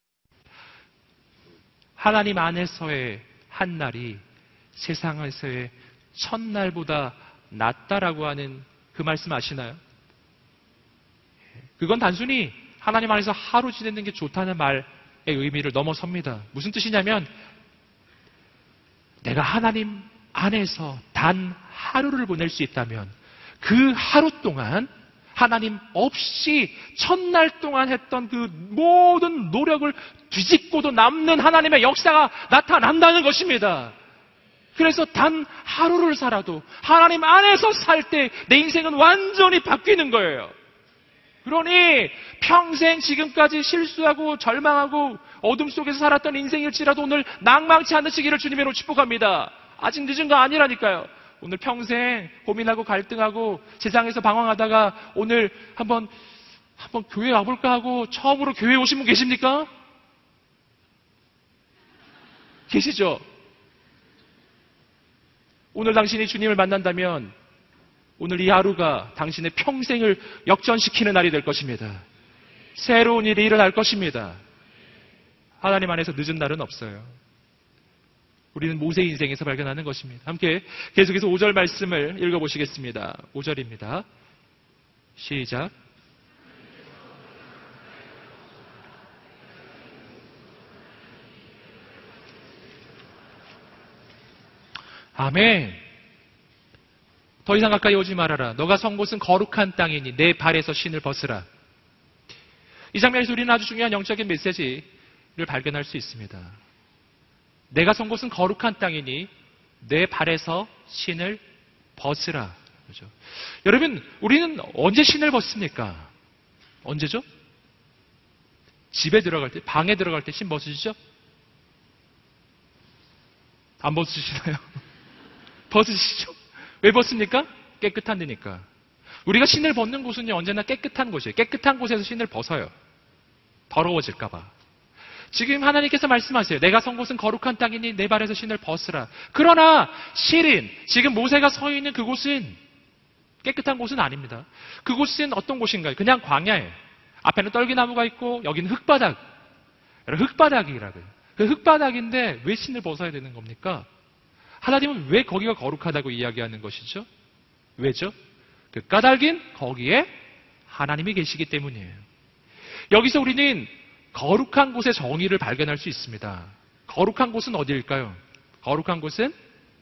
하나님 안에서의 한 날이 세상에서의 첫날보다 낫다라고 하는 그 말씀 아시나요? 그건 단순히 하나님 안에서 하루 지내는 게 좋다는 말의 의미를 넘어섭니다. 무슨 뜻이냐면 내가 하나님 안에서 단 하루를 보낼 수 있다면 그 하루 동안 하나님 없이 첫날 동안 했던 그 모든 노력을 뒤집고도 남는 하나님의 역사가 나타난다는 것입니다. 그래서 단 하루를 살아도 하나님 안에서 살 때 내 인생은 완전히 바뀌는 거예요. 그러니 평생 지금까지 실수하고 절망하고 어둠 속에서 살았던 인생일지라도 오늘 낭망치 않으시기를 주님으로 축복합니다. 아직 늦은 거 아니라니까요. 오늘 평생 고민하고 갈등하고 세상에서 방황하다가 오늘 한번 한번 교회 와볼까 하고 처음으로 교회 오신 분 계십니까? 계시죠? 오늘 당신이 주님을 만난다면 오늘 이 하루가 당신의 평생을 역전시키는 날이 될 것입니다. 새로운 일이 일어날 것입니다. 하나님 안에서 늦은 날은 없어요. 우리는 모세 인생에서 발견하는 것입니다. 함께 계속해서 오 절 말씀을 읽어보시겠습니다. 오 절입니다. 시작. 아멘. 더 이상 가까이 오지 말아라. 너가 선 곳은 거룩한 땅이니 내 발에서 신을 벗으라. 이 장면에서 우리는 아주 중요한 영적인 메시지를 발견할 수 있습니다. 내가 선 곳은 거룩한 땅이니 내 발에서 신을 벗으라. 그렇죠? 여러분, 우리는 언제 신을 벗습니까? 언제죠? 집에 들어갈 때, 방에 들어갈 때 신 벗으시죠? 안 벗으시나요? 벗으시죠? 왜 벗습니까? 깨끗한 데니까. 우리가 신을 벗는 곳은요, 언제나 깨끗한 곳이에요. 깨끗한 곳에서 신을 벗어요. 더러워질까봐. 지금 하나님께서 말씀하세요. 내가 선 곳은 거룩한 땅이니 내 발에서 신을 벗으라. 그러나 실은 지금 모세가 서 있는 그곳은 깨끗한 곳은 아닙니다. 그곳은 어떤 곳인가요? 그냥 광야예요. 앞에는 떨기나무가 있고 여기는 흙바닥. 흙바닥이라고요. 그 흙바닥인데 왜 신을 벗어야 되는 겁니까? 하나님은 왜 거기가 거룩하다고 이야기하는 것이죠? 왜죠? 그 까닭은 거기에 하나님이 계시기 때문이에요. 여기서 우리는 거룩한 곳의 정의를 발견할 수 있습니다. 거룩한 곳은 어디일까요? 거룩한 곳은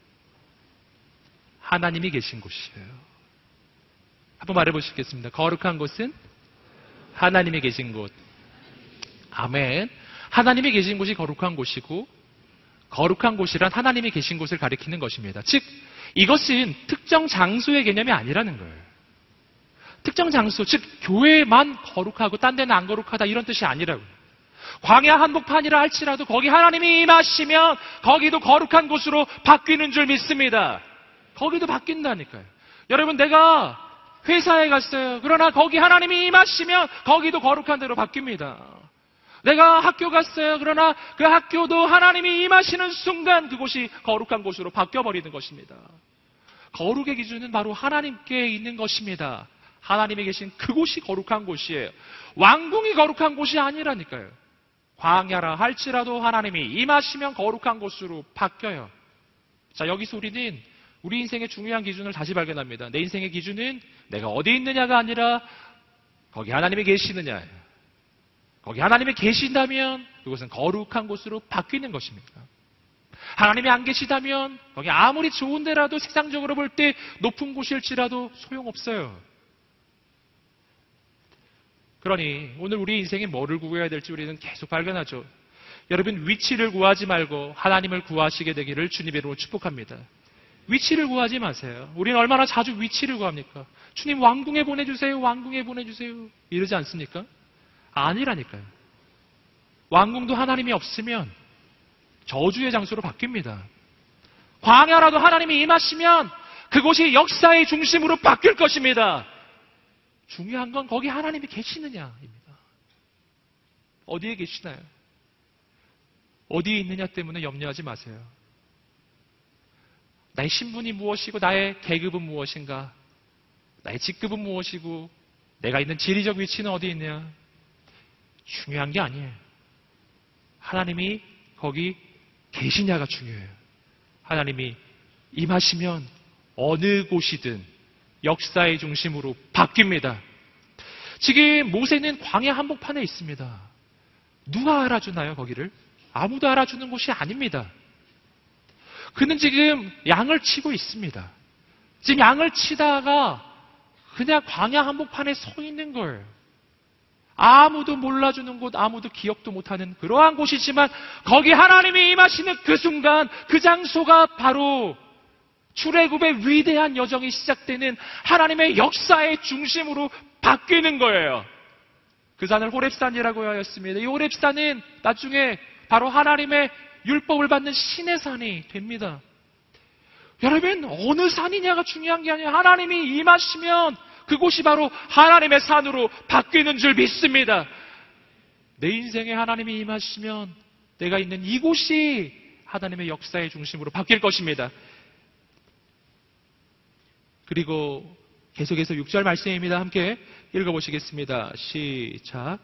하나님이 계신 곳이에요. 한번 말해보시겠습니다. 거룩한 곳은 하나님이 계신 곳. 아멘. 하나님이 계신 곳이 거룩한 곳이고, 거룩한 곳이란 하나님이 계신 곳을 가리키는 것입니다. 즉, 이것은 특정 장소의 개념이 아니라는 거예요. 특정 장소, 즉 교회만 거룩하고 딴 데는 안 거룩하다 이런 뜻이 아니라고요. 광야 한복판이라 할지라도 거기 하나님이 임하시면 거기도 거룩한 곳으로 바뀌는 줄 믿습니다. 거기도 바뀐다니까요. 여러분, 내가 회사에 갔어요. 그러나 거기 하나님이 임하시면 거기도 거룩한 데로 바뀝니다. 내가 학교 갔어요. 그러나 그 학교도 하나님이 임하시는 순간 그곳이 거룩한 곳으로 바뀌어버리는 것입니다. 거룩의 기준은 바로 하나님께 있는 것입니다. 하나님이 계신 그곳이 거룩한 곳이에요. 왕궁이 거룩한 곳이 아니라니까요. 광야라 할지라도 하나님이 임하시면 거룩한 곳으로 바뀌어요. 자, 여기서 우리는 우리 인생의 중요한 기준을 다시 발견합니다. 내 인생의 기준은 내가 어디 있느냐가 아니라 거기 하나님이 계시느냐예요. 거기 하나님이 계신다면 그것은 거룩한 곳으로 바뀌는 것입니다. 하나님이 안 계시다면 거기 아무리 좋은 데라도 세상적으로 볼 때 높은 곳일지라도 소용없어요. 그러니 오늘 우리 인생에 뭐를 구해야 될지 우리는 계속 발견하죠. 여러분, 위치를 구하지 말고 하나님을 구하시게 되기를 주님의 이름으로 축복합니다. 위치를 구하지 마세요. 우리는 얼마나 자주 위치를 구합니까? 주님, 왕궁에 보내주세요. 왕궁에 보내주세요. 이러지 않습니까? 아니라니까요. 왕궁도 하나님이 없으면 저주의 장소로 바뀝니다. 광야라도 하나님이 임하시면 그곳이 역사의 중심으로 바뀔 것입니다. 중요한 건 거기 하나님이 계시느냐입니다. 어디에 계시나요? 어디에 있느냐 때문에 염려하지 마세요. 나의 신분이 무엇이고 나의 계급은 무엇인가? 나의 직급은 무엇이고 내가 있는 지리적 위치는 어디에 있느냐? 중요한 게 아니에요. 하나님이 거기 계시냐가 중요해요. 하나님이 임하시면 어느 곳이든 역사의 중심으로 바뀝니다. 지금 모세는 광야 한복판에 있습니다. 누가 알아주나요, 거기를? 아무도 알아주는 곳이 아닙니다. 그는 지금 양을 치고 있습니다. 지금 양을 치다가 그냥 광야 한복판에 서 있는 거예요. 아무도 몰라주는 곳, 아무도 기억도 못하는 그러한 곳이지만 거기 하나님이 임하시는 그 순간, 그 장소가 바로 출애굽의 위대한 여정이 시작되는 하나님의 역사의 중심으로 바뀌는 거예요. 그 산을 호렙산이라고 하였습니다. 이 호렙산은 나중에 바로 하나님의 율법을 받는 신의 산이 됩니다. 여러분, 어느 산이냐가 중요한 게 아니에요. 하나님이 임하시면 그곳이 바로 하나님의 산으로 바뀌는 줄 믿습니다. 내 인생에 하나님이 임하시면 내가 있는 이곳이 하나님의 역사의 중심으로 바뀔 것입니다. 그리고 계속해서 육 절 말씀입니다. 함께 읽어보시겠습니다. 시작.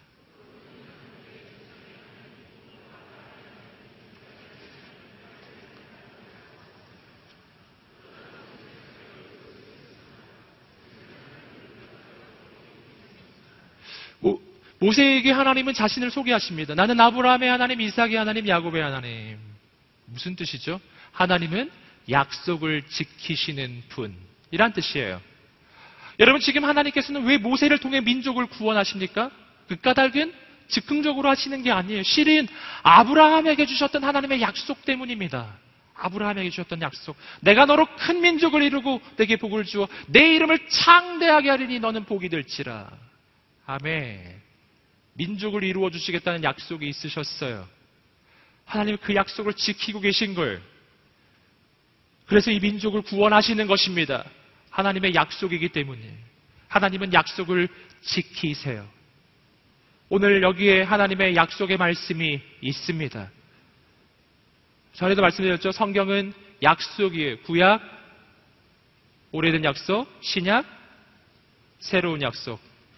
모세에게 하나님은 자신을 소개하십니다. 나는 아브라함의 하나님, 이삭의 하나님, 야곱의 하나님. 무슨 뜻이죠? 하나님은 약속을 지키시는 분, 이란 뜻이에요. 여러분, 지금 하나님께서는 왜 모세를 통해 민족을 구원하십니까? 그 까닭은 즉흥적으로 하시는 게 아니에요. 실은 아브라함에게 주셨던 하나님의 약속 때문입니다. 아브라함에게 주셨던 약속. 내가 너로 큰 민족을 이루고 내게 복을 주어 내 이름을 창대하게 하리니 너는 복이 될지라. 아멘. 민족을 이루어 주시겠다는 약속이 있으셨어요. 하나님 그 약속을 지키고 계신 거예요. 그래서 이 민족을 구원하시는 것입니다. 하나님의 약속이기 때문에. 하나님은 약속을 지키세요. 오늘 여기에 하나님의 약속의 말씀이 있습니다. 전에도 말씀드렸죠. 성경은 약속이에요. 구약, 오래된 약속, 신약, 새로운 약속.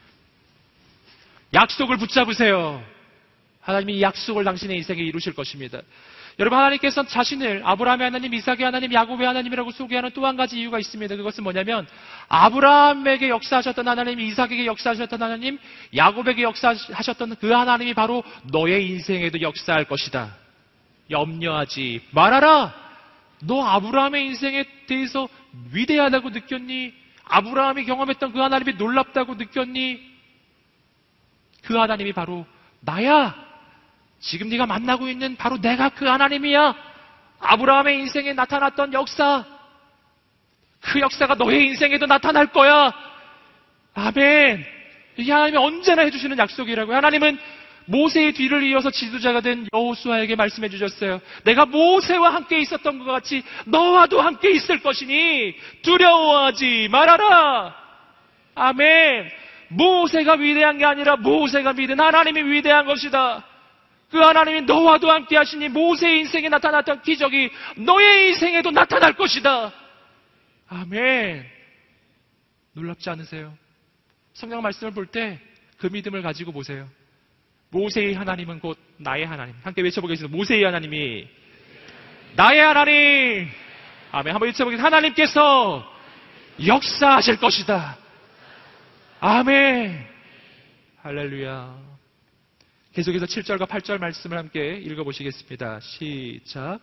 약속을 붙잡으세요. 하나님이 이 약속을 당신의 인생에 이루실 것입니다. 여러분, 하나님께서 자신을 아브라함의 하나님, 이삭의 하나님, 야곱의 하나님이라고 소개하는 또 한 가지 이유가 있습니다. 그것은 뭐냐면 아브라함에게 역사하셨던 하나님, 이삭에게 역사하셨던 하나님, 야곱에게 역사하셨던 그 하나님이 바로 너의 인생에도 역사할 것이다. 염려하지 말아라. 너 아브라함의 인생에 대해서 위대하다고 느꼈니? 아브라함이 경험했던 그 하나님이 놀랍다고 느꼈니? 그 하나님이 바로 나야. 지금 네가 만나고 있는 바로 내가 그 하나님이야. 아브라함의 인생에 나타났던 역사, 그 역사가 너의 인생에도 나타날 거야. 아멘. 이 하나님이 언제나 해주시는 약속이라고요. 하나님은 모세의 뒤를 이어서 지도자가 된 여호수아에게 말씀해 주셨어요. 내가 모세와 함께 있었던 것 같이 너와도 함께 있을 것이니 두려워하지 말아라. 아멘. 모세가 위대한 게 아니라 모세가 믿은 하나님이 위대한 것이다. 그 하나님이 너와도 함께 하시니 모세의 인생에 나타났던 기적이 너의 인생에도 나타날 것이다. 아멘. 놀랍지 않으세요? 성경 말씀을 볼 때 그 믿음을 가지고 보세요. 모세의 하나님은 곧 나의 하나님. 함께 외쳐보겠습니다. 모세의 하나님이 나의 하나님. 아멘. 한번 외쳐보겠습니다. 하나님께서 역사하실 것이다. 아멘. 할렐루야. 계속해서 칠 절과 팔 절 말씀을 함께 읽어보시겠습니다. 시작.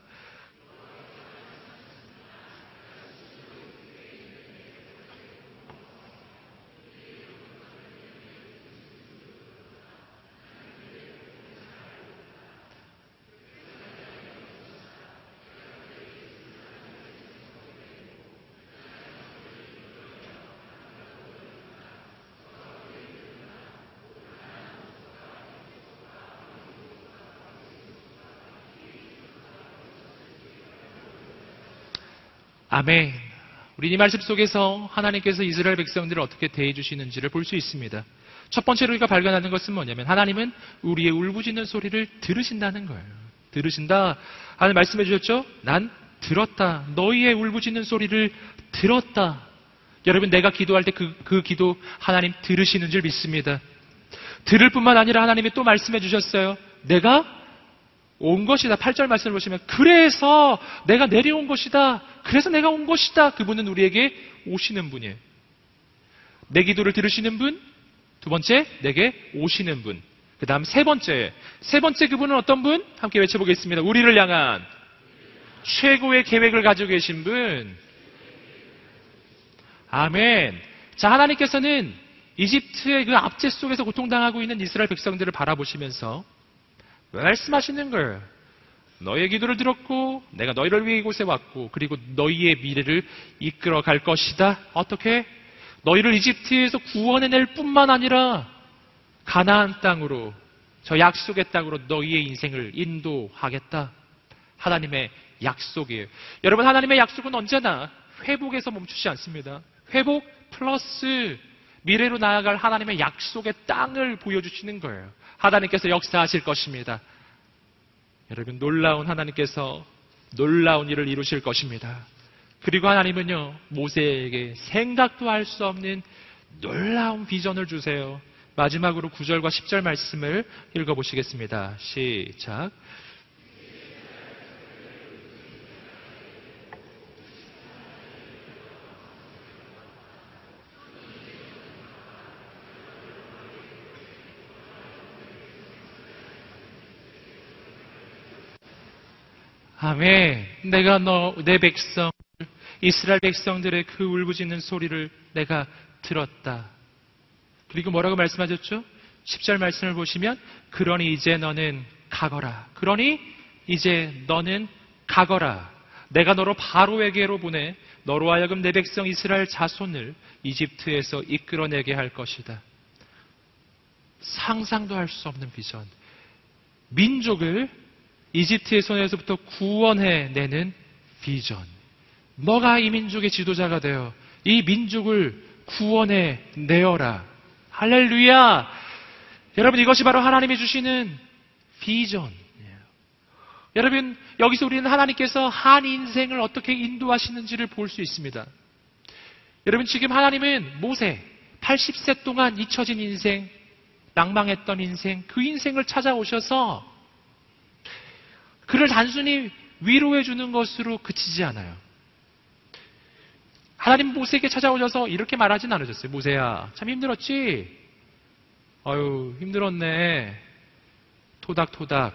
아멘. 우리 이 말씀 속에서 하나님께서 이스라엘 백성들을 어떻게 대해 주시는지를 볼 수 있습니다. 첫 번째로 우리가 발견하는 것은 뭐냐면 하나님은 우리의 울부짖는 소리를 들으신다는 거예요. 들으신다. 하나님 말씀해 주셨죠? 난 들었다. 너희의 울부짖는 소리를 들었다. 여러분, 내가 기도할 때 그, 그 기도 하나님 들으시는 줄 믿습니다. 들을 뿐만 아니라 하나님이 또 말씀해 주셨어요. 내가 온 것이다. 팔 절 말씀을 보시면 그래서 내가 내려온 것이다. 그래서 내가 온 것이다. 그분은 우리에게 오시는 분이에요. 내 기도를 들으시는 분, 두 번째 내게 오시는 분, 그 다음 세 번째 세 번째 그분은 어떤 분? 함께 외쳐보겠습니다. 우리를 향한 최고의 계획을 가지고 계신 분. 아멘. 자, 하나님께서는 이집트의 그 압제 속에서 고통당하고 있는 이스라엘 백성들을 바라보시면서 말씀하시는 거예요. 너희의 기도를 들었고 내가 너희를 위해 이곳에 왔고 그리고 너희의 미래를 이끌어 갈 것이다. 어떻게? 너희를 이집트에서 구원해낼 뿐만 아니라 가나안 땅으로, 저 약속의 땅으로 너희의 인생을 인도하겠다. 하나님의 약속이에요. 여러분, 하나님의 약속은 언제나 회복에서 멈추지 않습니다. 회복 플러스 미래로 나아갈 하나님의 약속의 땅을 보여주시는 거예요. 하나님께서 역사하실 것입니다. 여러분, 놀라운 하나님께서 놀라운 일을 이루실 것입니다. 그리고 하나님은요, 모세에게 생각도 할 수 없는 놀라운 비전을 주세요. 마지막으로 구 절과 십 절 말씀을 읽어보시겠습니다. 시작. 아멘. 내가 너, 내 백성, 이스라엘 백성들의 그 울부짖는 소리를 내가 들었다. 그리고 뭐라고 말씀하셨죠? 십 절 말씀을 보시면 그러니 이제 너는 가거라. 그러니 이제 너는 가거라. 내가 너로 바로에게로 보내 너로 하여금 내 백성 이스라엘 자손을 이집트에서 이끌어내게 할 것이다. 상상도 할 수 없는 비전. 민족을 이집트의 손에서부터 구원해내는 비전. 너가 이 민족의 지도자가 되어 이 민족을 구원해내어라. 할렐루야! 여러분, 이것이 바로 하나님이 주시는 비전이에요. 여러분, 여기서 우리는 하나님께서 한 인생을 어떻게 인도하시는지를 볼 수 있습니다. 여러분, 지금 하나님은 모세 팔십 세 동안 잊혀진 인생, 낭망했던 인생, 그 인생을 찾아오셔서 그를 단순히 위로해 주는 것으로 그치지 않아요. 하나님 모세에게 찾아오셔서 이렇게 말하진 않으셨어요. 모세야, 참 힘들었지? 아유, 힘들었네. 토닥토닥.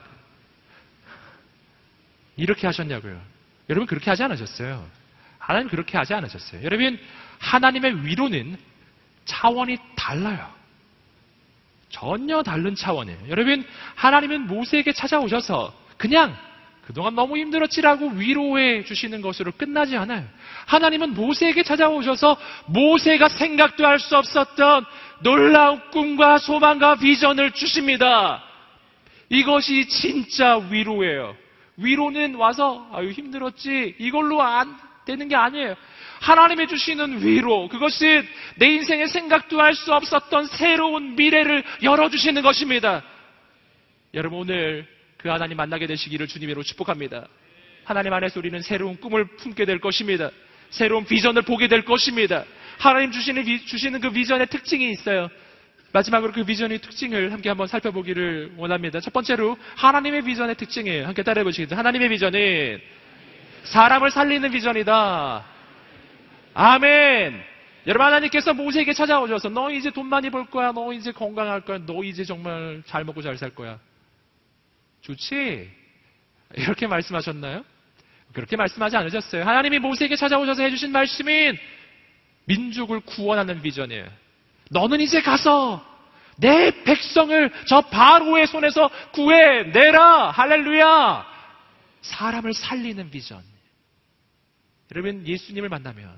이렇게 하셨냐고요. 여러분, 그렇게 하지 않으셨어요. 하나님 그렇게 하지 않으셨어요. 여러분, 하나님의 위로는 차원이 달라요. 전혀 다른 차원이에요. 여러분, 하나님은 모세에게 찾아오셔서 그냥 그동안 너무 힘들었지라고 위로해 주시는 것으로 끝나지 않아요. 하나님은 모세에게 찾아오셔서 모세가 생각도 할 수 없었던 놀라운 꿈과 소망과 비전을 주십니다. 이것이 진짜 위로예요. 위로는 와서 아유 힘들었지 이걸로 안 되는 게 아니에요. 하나님이 주시는 위로, 그것은 내 인생에 생각도 할 수 없었던 새로운 미래를 열어주시는 것입니다. 여러분, 오늘 그 하나님 만나게 되시기를 주님으로 축복합니다. 하나님 안에서 우리는 새로운 꿈을 품게 될 것입니다. 새로운 비전을 보게 될 것입니다. 하나님 주시는, 주시는 그 비전의 특징이 있어요. 마지막으로 그 비전의 특징을 함께 한번 살펴보기를 원합니다. 첫 번째로 하나님의 비전의 특징이에요. 함께 따라해 보시겠습니다. 하나님의 비전은 사람을 살리는 비전이다. 아멘. 여러분, 하나님께서 모세에게 찾아오셔서 너 이제 돈 많이 벌 거야. 너 이제 건강할 거야. 너 이제 정말 잘 먹고 잘 살 거야. 좋지? 이렇게 말씀하셨나요? 그렇게 말씀하지 않으셨어요. 하나님이 모세에게 찾아오셔서 해주신 말씀은 민족을 구원하는 비전이에요. 너는 이제 가서 내 백성을 저 바로의 손에서 구해내라. 할렐루야. 사람을 살리는 비전. 여러분, 예수님을 만나면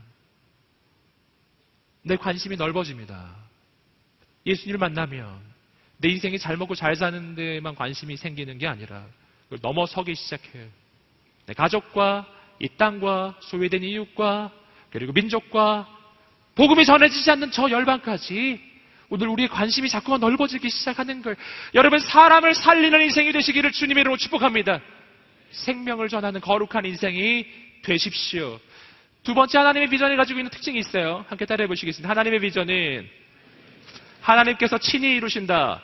내 관심이 넓어집니다. 예수님을 만나면 내 인생이 잘 먹고 잘 사는 데만 관심이 생기는 게 아니라 그걸 넘어서기 시작해요. 내 가족과 이 땅과 소외된 이웃과 그리고 민족과 복음이 전해지지 않는 저 열방까지 오늘 우리의 관심이 자꾸만 넓어지기 시작하는 거예요. 여러분, 사람을 살리는 인생이 되시기를 주님의 이름으로 축복합니다. 생명을 전하는 거룩한 인생이 되십시오. 두 번째, 하나님의 비전이 가지고 있는 특징이 있어요. 함께 따라해 보시겠습니다. 하나님의 비전은 하나님께서 친히 이루신다.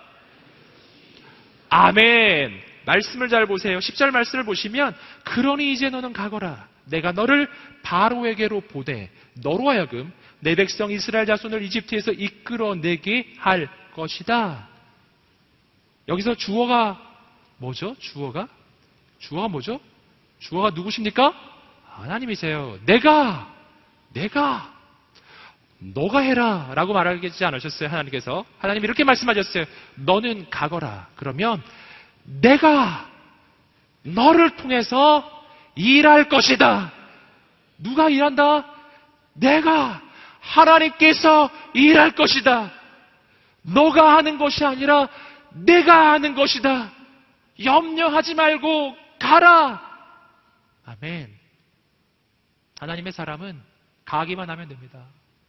아멘. 말씀을 잘 보세요. 십 절 말씀을 보시면 그러니 이제 너는 가거라. 내가 너를 바로에게로 보내 너로 하여금 내 백성 이스라엘 자손을 이집트에서 이끌어내게 할 것이다. 여기서 주어가 뭐죠? 주어가? 주어가 뭐죠? 주어가 누구십니까? 하나님이세요. 내가, 내가, 너가 해라 라고 말하지 않으셨어요. 하나님께서. 하나님이 이렇게 말씀하셨어요. 너는 가거라. 그러면 내가 너를 통해서 일할 것이다. 누가 일한다? 내가, 하나님께서 일할 것이다. 너가 하는 것이 아니라 내가 하는 것이다. 염려하지 말고 가라. 아멘. 하나님의 사람은 가기만 하면 됩니다.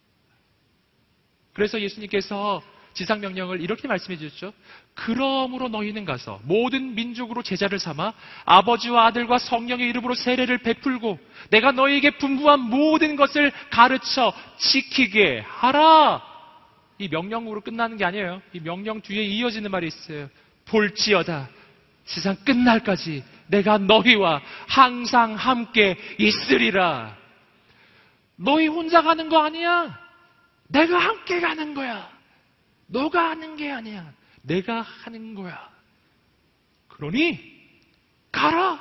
그래서 예수님께서 지상명령을 이렇게 말씀해 주셨죠. 그러므로 너희는 가서 모든 민족으로 제자를 삼아 아버지와 아들과 성령의 이름으로 세례를 베풀고 내가 너희에게 분부한 모든 것을 가르쳐 지키게 하라. 이 명령으로 끝나는 게 아니에요. 이 명령 뒤에 이어지는 말이 있어요. 볼지어다 세상 끝날까지 내가 너희와 항상 함께 있으리라. 너희 혼자 가는 거 아니야. 내가 함께 가는 거야. 너가 하는 게 아니야. 내가 하는 거야. 그러니 가라.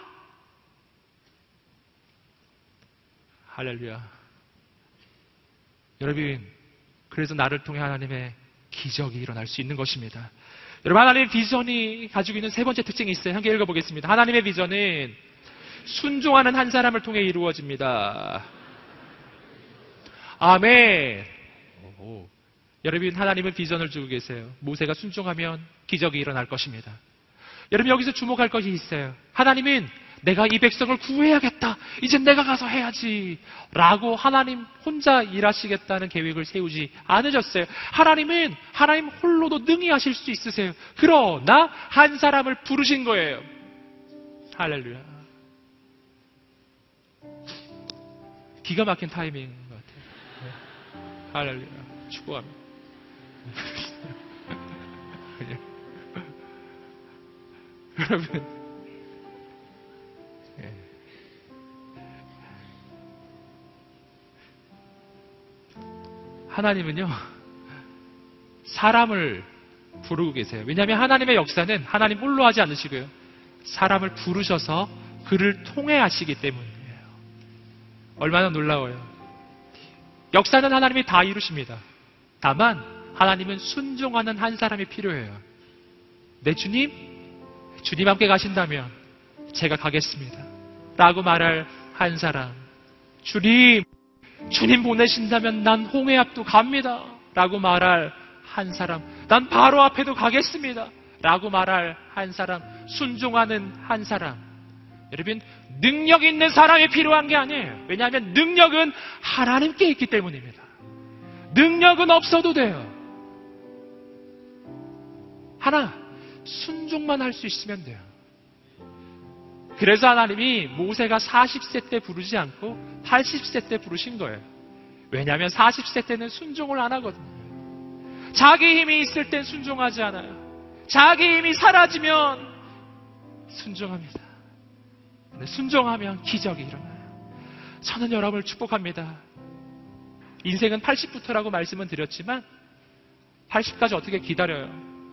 할렐루야. 여러분, 그래서 나를 통해 하나님의 기적이 일어날 수 있는 것입니다. 여러분, 하나님의 비전이 가지고 있는 세 번째 특징이 있어요. 함께 읽어보겠습니다. 하나님의 비전은 순종하는 한 사람을 통해 이루어집니다. 아멘. 오. 여러분, 하나님은 비전을 주고 계세요. 모세가 순종하면 기적이 일어날 것입니다. 여러분, 여기서 주목할 것이 있어요. 하나님은 내가 이 백성을 구해야겠다, 이제 내가 가서 해야지 라고 하나님 혼자 일하시겠다는 계획을 세우지 않으셨어요. 하나님은 하나님 홀로도 능히 하실 수 있으세요. 그러나 한 사람을 부르신 거예요. 할렐루야. 기가 막힌 타이밍인 것 같아요. 할렐루야. 축복합니다. 여러분, 하나님은요, 사람을 부르고 계세요. 왜냐하면 하나님의 역사는 하나님 홀로 하지 않으시고요, 사람을 부르셔서 그를 통해 하시기 때문이에요. 얼마나 놀라워요. 역사는 하나님이 다 이루십니다. 다만 하나님은 순종하는 한 사람이 필요해요. 네, 주님, 주님 함께 가신다면 제가 가겠습니다 라고 말할 한 사람. 주님, 주님 보내신다면 난 홍해 앞도 갑니다 라고 말할 한 사람. 난 바로 앞에도 가겠습니다 라고 말할 한 사람. 순종하는 한 사람. 여러분, 능력 있는 사람이 필요한 게 아니에요. 왜냐하면 능력은 하나님께 있기 때문입니다. 능력은 없어도 돼요. 하나, 순종만 할 수 있으면 돼요. 그래서 하나님이 모세가 사십 세 때 부르지 않고 팔십 세 때 부르신 거예요. 왜냐하면 사십 세 때는 순종을 안 하거든요. 자기 힘이 있을 땐 순종하지 않아요. 자기 힘이 사라지면 순종합니다. 근데 순종하면 기적이 일어나요. 저는 여러분을 축복합니다. 인생은 팔십부터라고 말씀은 드렸지만 팔십까지 어떻게 기다려요?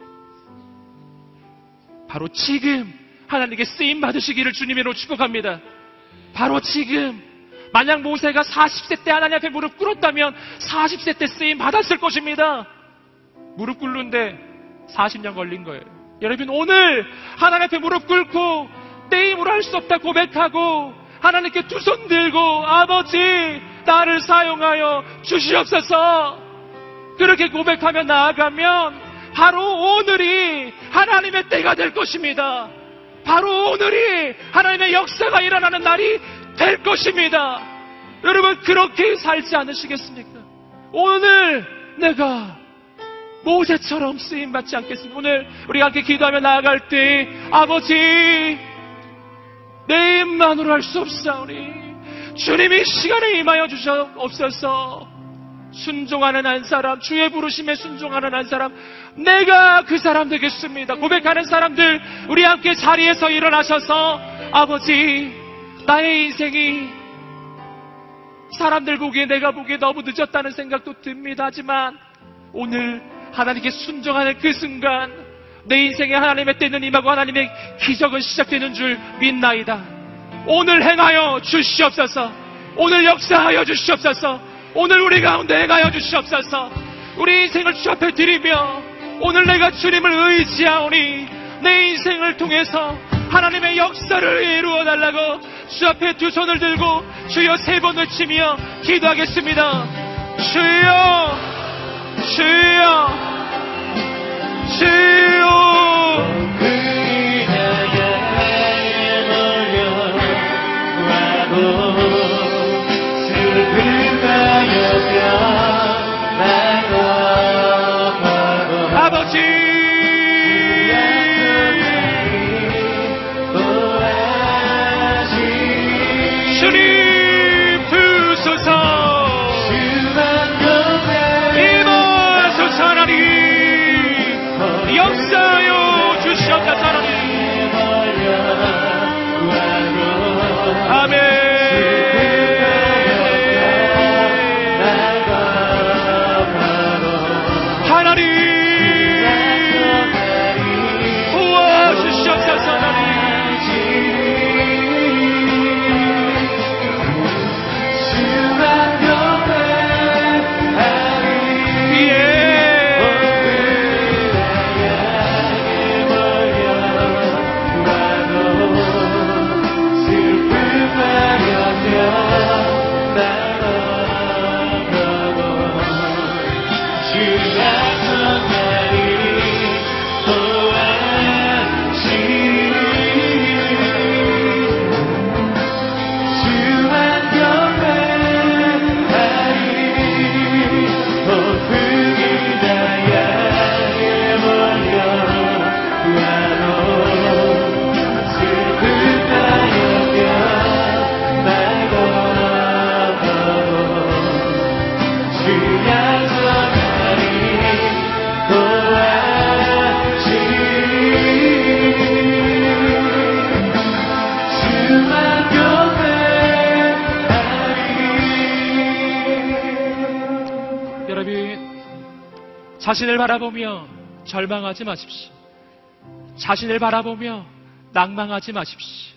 바로 지금 하나님께 쓰임 받으시기를 주님으로 축복합니다. 바로 지금. 만약 모세가 사십 세 때 하나님 앞에 무릎 꿇었다면 사십 세 때 쓰임 받았을 것입니다. 무릎 꿇는데 사십 년 걸린 거예요. 여러분, 오늘 하나님 앞에 무릎 꿇고 내 힘으로 할 수 없다 고백하고 하나님께 두 손 들고 아버지 나를 사용하여 주시옵소서 그렇게 고백하며 나아가면 바로 오늘이 하나님의 때가 될 것입니다. 바로 오늘이 하나님의 역사가 일어나는 날이 될 것입니다. 여러분, 그렇게 살지 않으시겠습니까? 오늘 내가 모세처럼 쓰임받지 않겠습니까? 오늘 우리가 함께 기도하며 나아갈 때 아버지 내 힘만으로 할 수 없사오니 주님이 시간에 임하여 주시옵소서. 순종하는 한 사람, 주의 부르심에 순종하는 한 사람, 내가 그 사람 되겠습니다. 고백하는 사람들, 우리 함께 자리에서 일어나셔서 아버지 나의 인생이 사람들 보기에 내가 보기에 너무 늦었다는 생각도 듭니다. 하지만 오늘 하나님께 순종하는 그 순간 내 인생에 하나님의 때는 임하고 하나님의 기적은 시작되는 줄 믿나이다. 오늘 행하여 주시옵소서. 오늘 역사하여 주시옵소서. 오늘 우리 가운데 행하여 주시옵소서. 우리 인생을 주 앞에 드리며 오늘 내가 주님을 의지하오니 내 인생을 통해서 하나님의 역사를 이루어달라고 주 앞에 두 손을 들고 주여 세 번 외치며 기도하겠습니다. 주여 주여 주여 그에게 몰려와고 아버지 주님 부소서 임하소서. 하나님 역사여 자신을 바라보며 절망하지 마십시오. 자신을 바라보며 낭망하지 마십시오.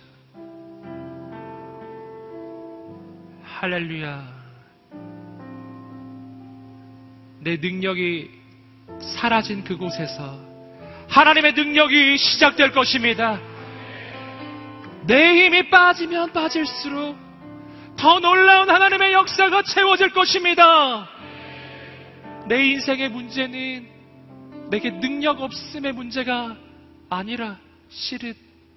할렐루야. 내 능력이 사라진 그곳에서 하나님의 능력이 시작될 것입니다. 내 힘이 빠지면 빠질수록 더 놀라운 하나님의 역사가 채워질 것입니다. 내 인생의 문제는 내게 능력 없음의 문제가 아니라 실은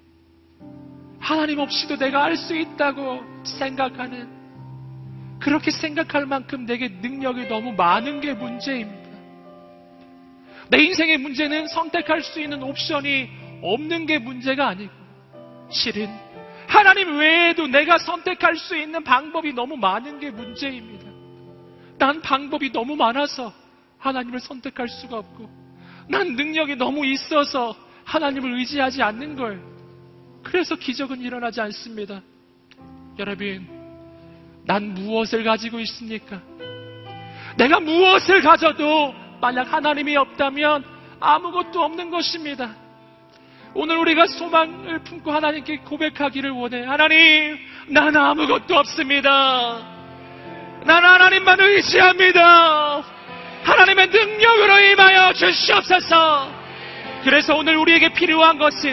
하나님 없이도 내가 할 수 있다고 생각하는, 그렇게 생각할 만큼 내게 능력이 너무 많은 게 문제입니다. 내 인생의 문제는 선택할 수 있는 옵션이 없는 게 문제가 아니고, 실은 하나님 외에도 내가 선택할 수 있는 방법이 너무 많은 게 문제입니다. 난 방법이 너무 많아서 하나님을 선택할 수가 없고, 난 능력이 너무 있어서 하나님을 의지하지 않는 거예요. 그래서 기적은 일어나지 않습니다. 여러분, 난 무엇을 가지고 있습니까? 내가 무엇을 가져도 만약 하나님이 없다면 아무것도 없는 것입니다. 오늘 우리가 소망을 품고 하나님께 고백하기를 원해. 하나님, 난 아무것도 없습니다. 난 하나님만 의지합니다. 하나님의 능력으로 임하여 주시옵소서. 그래서 오늘 우리에게 필요한 것은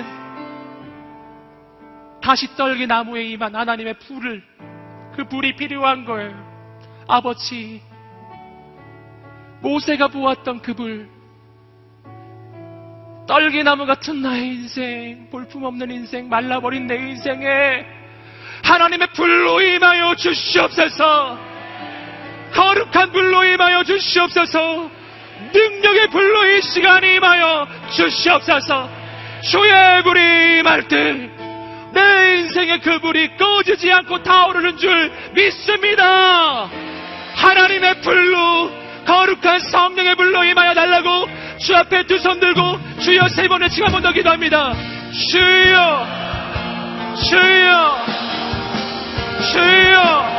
다시 떨기 나무에 임한 하나님의 불을, 그 불이 필요한 거예요. 아버지, 모세가 보았던 그 불, 떨기나무 같은 나의 인생, 볼품없는 인생, 말라버린 내 인생에 하나님의 불로 임하여 주시옵소서. 거룩한 불로 임하여 주시옵소서. 능력의 불로 이 시간에 임하여 주시옵소서. 주의 불이 임할 때 내 인생의 그 불이 꺼지지 않고 타오르는 줄 믿습니다. 하나님의 불로, 거룩한 성령의 불로 임하여 달라고 주 앞에 두 손 들고 주여 세 번의 칭 한 번 더 기도합니다. 주여, 주여, 주여.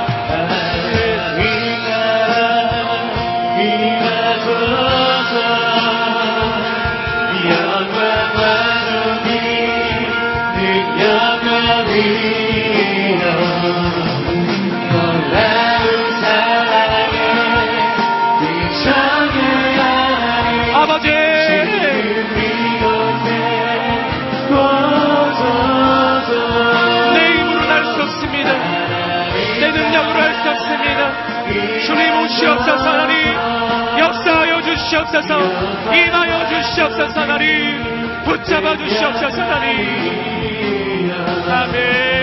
아버지, 내 힘으로는 할 수 없습니다. 내 능력으로 할 수 없습니다. 주님 오시옵소서. 하나님 역사하여 주시옵소서. 임하여 주시옵소서. 하나님 붙잡아 주시옵소서. 하나님. 아멘.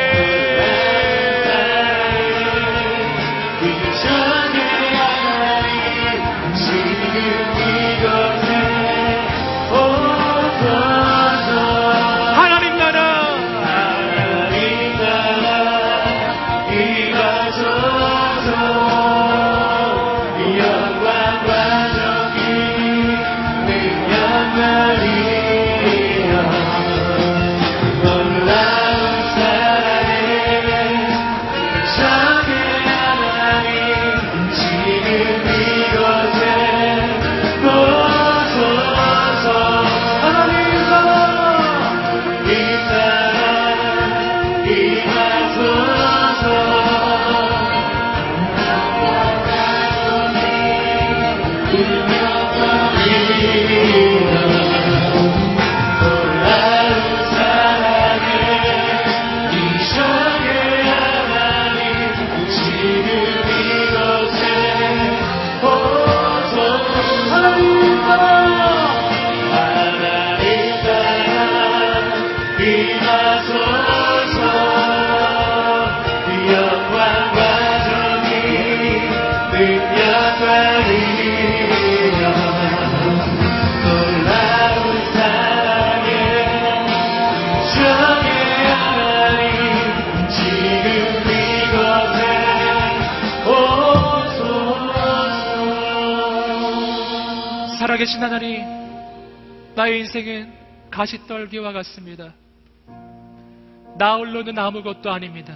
살아계신 하나님, 나의 인생은 가시떨기와 같습니다. 나 홀로는 아무것도 아닙니다.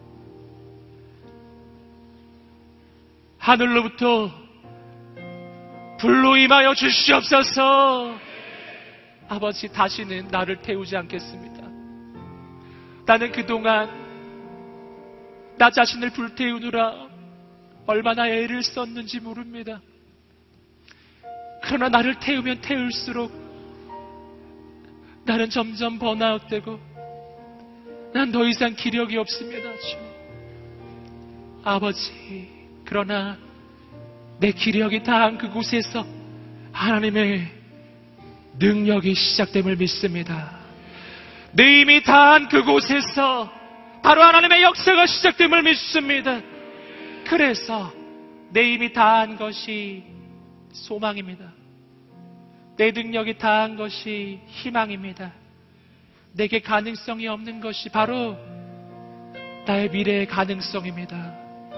하늘로부터 불로 임하여 주시옵소서. 아버지, 다시는 나를 태우지 않겠습니다. 나는 그동안 나 자신을 불태우느라 얼마나 애를 썼는지 모릅니다. 그러나 나를 태우면 태울수록 나는 점점 번아웃되고 난 더 이상 기력이 없습니다. 주. 아버지, 그러나 내 기력이 다한 그곳에서 하나님의 능력이 시작됨을 믿습니다. 내 힘이 다한 그곳에서 바로 하나님의 역사가 시작됨을 믿습니다. 그래서 내 힘이 다한 것이 소망입니다. 내 능력이 다한 것이 희망입니다. 내게 가능성이 없는 것이 바로 나의 미래의 가능성입니다.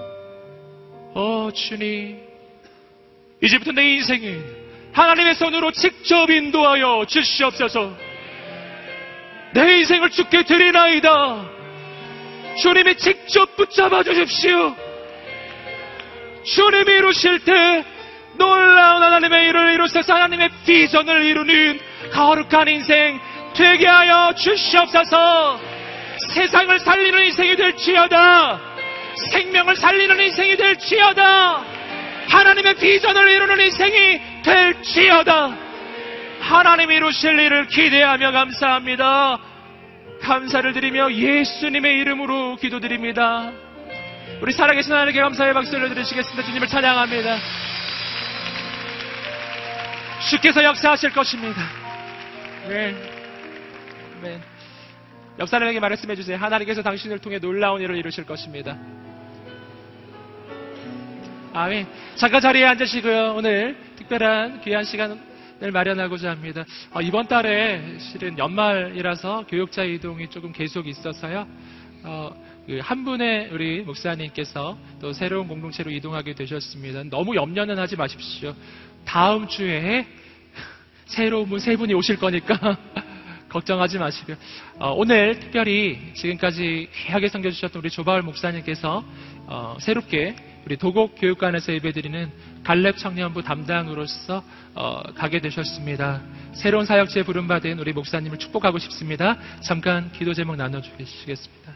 오 주님, 이제부터 내 인생은 하나님의 손으로 직접 인도하여 주시옵소서. 내 인생을 주께 드리나이다. 주님이 직접 붙잡아 주십시오. 주님이 이루실 때 놀라운 하나님의 일을 이루셔서 하나님의 비전을 이루는 거룩한 인생 되게 하여 주시옵소서. 세상을 살리는 인생이 될지어다. 생명을 살리는 인생이 될지어다. 하나님의 비전을 이루는 인생이 될지어다. 하나님이 이루실 일을 기대하며 감사합니다. 감사를 드리며 예수님의 이름으로 기도드립니다. 우리 살아계신 하나님께 감사의 박수를 드리시겠습니다. 주님을 찬양합니다. 주께서 역사하실 것입니다. 네. 네. 옆 사람에게 말씀해 주세요. 하나님께서 당신을 통해 놀라운 일을 이루실 것입니다. 아멘. 잠깐 자리에 앉으시고요. 오늘 특별한 귀한 시간을 마련하고자 합니다. 어, 이번 달에 실은 연말이라서 교육자 이동이 조금 계속 있어서요. 어, 그 한 분의 우리 목사님께서 또 새로운 공동체로 이동하게 되셨습니다. 너무 염려는 하지 마십시오. 다음 주에 새로운 분 세 분이 오실 거니까 걱정하지 마시고요. 어, 오늘 특별히 지금까지 귀하게 섬겨주셨던 우리 조바울 목사님께서 어, 새롭게 우리 도곡 교육관에서 예배드리는 갈렙 청년부 담당으로서 어, 가게 되셨습니다. 새로운 사역지에 부름받은 우리 목사님을 축복하고 싶습니다. 잠깐 기도 제목 나눠주시겠습니다.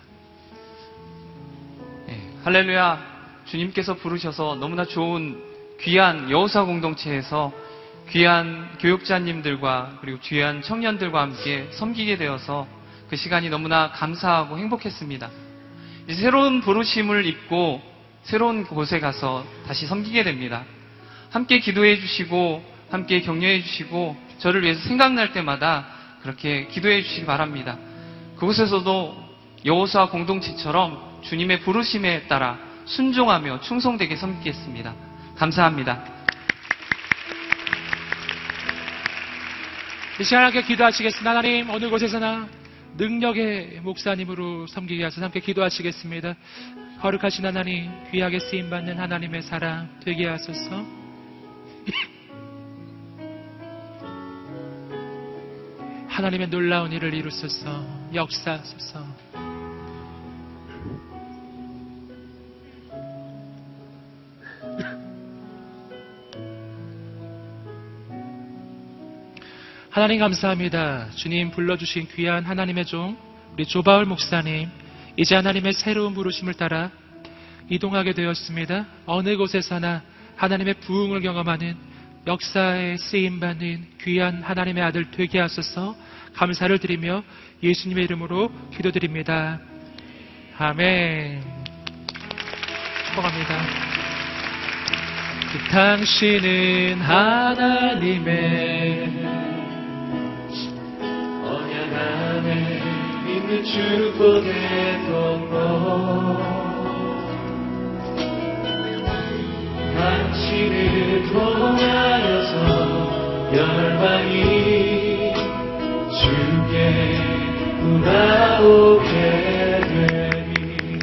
네, 할렐루야. 주님께서 부르셔서 너무나 좋은 귀한 여호사 공동체에서 귀한 교육자님들과 그리고 귀한 청년들과 함께 섬기게 되어서 그 시간이 너무나 감사하고 행복했습니다. 이제 새로운 부르심을 입고 새로운 곳에 가서 다시 섬기게 됩니다. 함께 기도해 주시고 함께 격려해 주시고 저를 위해서 생각날 때마다 그렇게 기도해 주시기 바랍니다. 그곳에서도 여호수아 공동체처럼 주님의 부르심에 따라 순종하며 충성되게 섬기겠습니다. 감사합니다. 이 시간 함께 기도하시겠습니다. 하나님, 어느 곳에서나 능력의 목사님으로 섬기게 하셔서 함께 기도하시겠습니다. 거룩하신 하나님, 귀하게 쓰임받는 하나님의 사랑 되게 하소서. 하나님의 놀라운 일을 이루소서. 역사하소서. 하나님 감사합니다. 주님 불러주신 귀한 하나님의 종 우리 조바울 목사님, 이제 하나님의 새로운 부르심을 따라 이동하게 되었습니다. 어느 곳에서나 하나님의 부흥을 경험하는 역사에 쓰임받는 귀한 하나님의 아들 되게 하소서. 감사를 드리며 예수님의 이름으로 기도드립니다. 아멘. 축복합니다. 당신은 하나님의 언약 안에 있는 축복의 통로, 당신을 통하여서 열방이 주께 돌아오게 되리.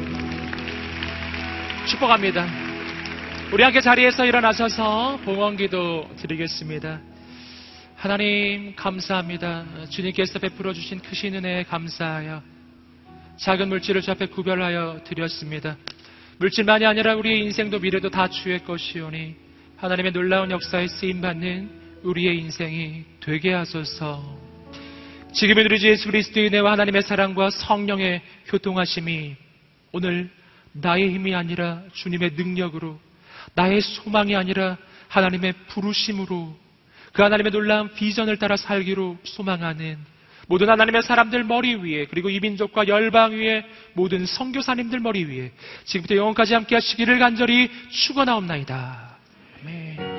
축복합니다. 우리 함께 자리에서 일어나셔서 봉헌기도 드리겠습니다. 하나님 감사합니다. 주님께서 베풀어 주신 크신 은혜에 감사하여 작은 물질을 주 앞에 구별하여 드렸습니다. 물질만이 아니라 우리의 인생도 미래도 다 주의 것이오니 하나님의 놀라운 역사에 쓰임받는 우리의 인생이 되게 하소서. 지금은 우리 주 예수 그리스도의 은혜와 하나님의 사랑과 성령의 교통하심이 오늘 나의 힘이 아니라 주님의 능력으로, 나의 소망이 아니라 하나님의 부르심으로, 그 하나님의 놀라운 비전을 따라 살기로 소망하는 모든 하나님의 사람들 머리 위에, 그리고 이 민족과 열방 위에 모든 선교사님들 머리 위에 지금부터 영원까지 함께 하시기를 간절히 축원하옵나이다. 아멘.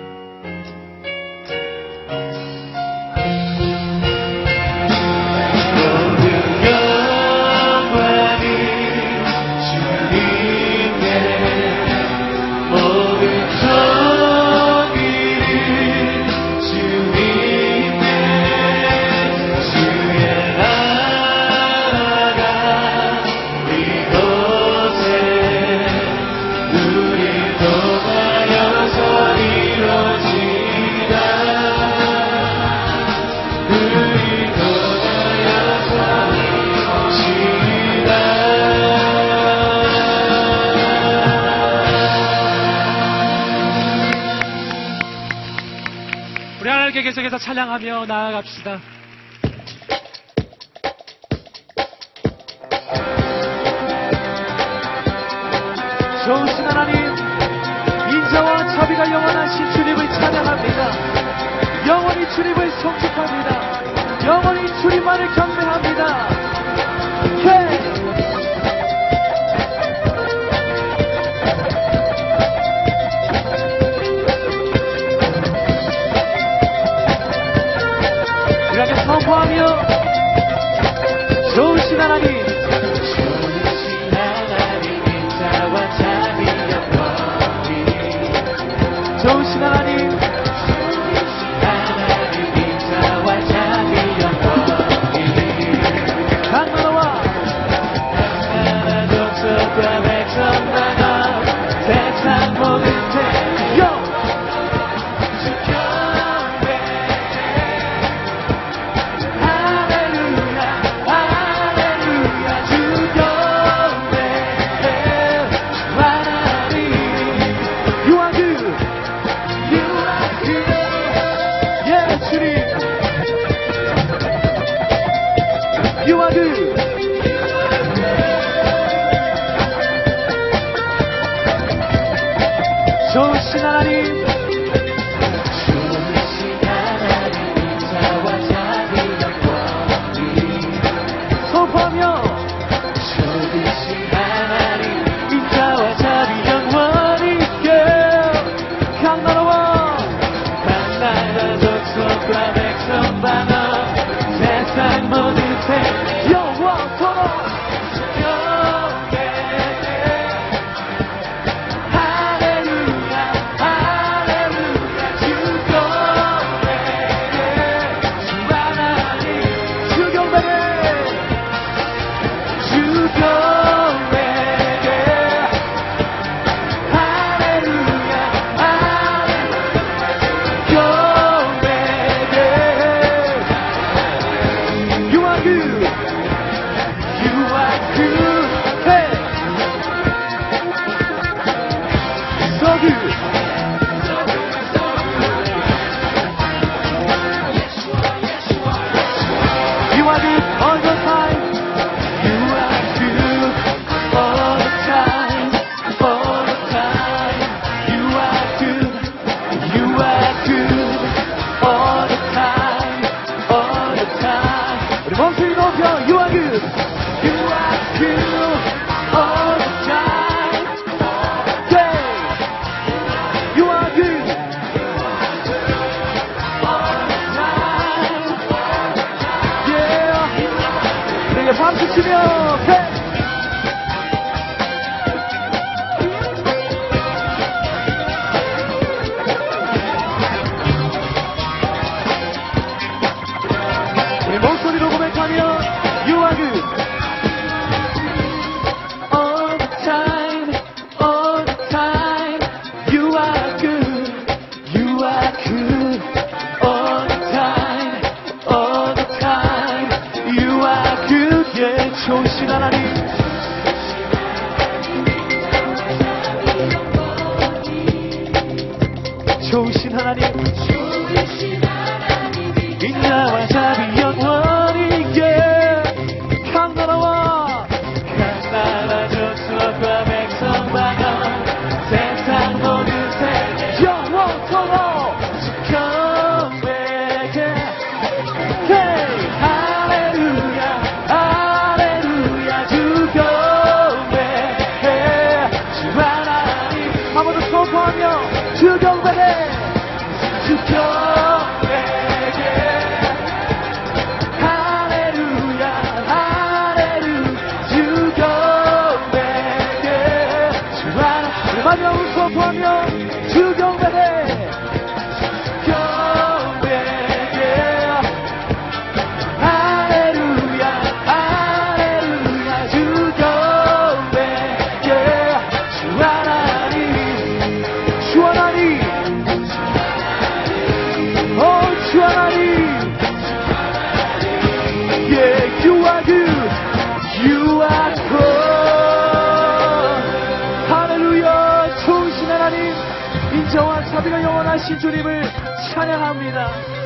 계속해서 찬양하며 나아갑시다. 좋으신 하나님, 인자와 자비가 영원하신 주님을 찬양합니다. 영원히 주님을 송축합니다. 영원히 주님만을 경배합니다. 예! 선포하며 좋으신 하나님, 좋으신 하나님, 인자와 자비 영원히, 좋으신 하나님, 좋으신 하나님, 인자와 자비 영원히, 강나라와 강나라 동서과 백성나라 세상 모든 태영 좋으신 하나님, 좋으신 하나님, 인자와 자비 영원히, 선포하며 좋으신 하나님, 인자와 자비 영원히, 강나라와 강나라 동서과 백성 반어 세상 모든 새 영원토록 박수 치며 우리 목소리로 고백하며 You are good all the time, all the time. You are good, you are good all the time, all the time. You are good, yeah. 좋으신 하나님, 하나님 인자와 자비 영원히게 강나라와 강나라 조수와 백성 방언 세상 모든 세계 영원토록 지켜내게 Hey 할렐루야 할렐루야 주경배 주 하나님 한번 더 선포하며 주경배해 주경배게 할렐루야 할렐루야 주경배게 주 하나님 마지막으로 선포하며 주경배해 주경배게 할렐루야 할렐루야 주경배게 주 하나님 주 하나님 오 주 하나님 Yeah you are good you are good 할렐루야 좋으신 하나님 인정한 자비가 영원하신 주님을 찬양합니다.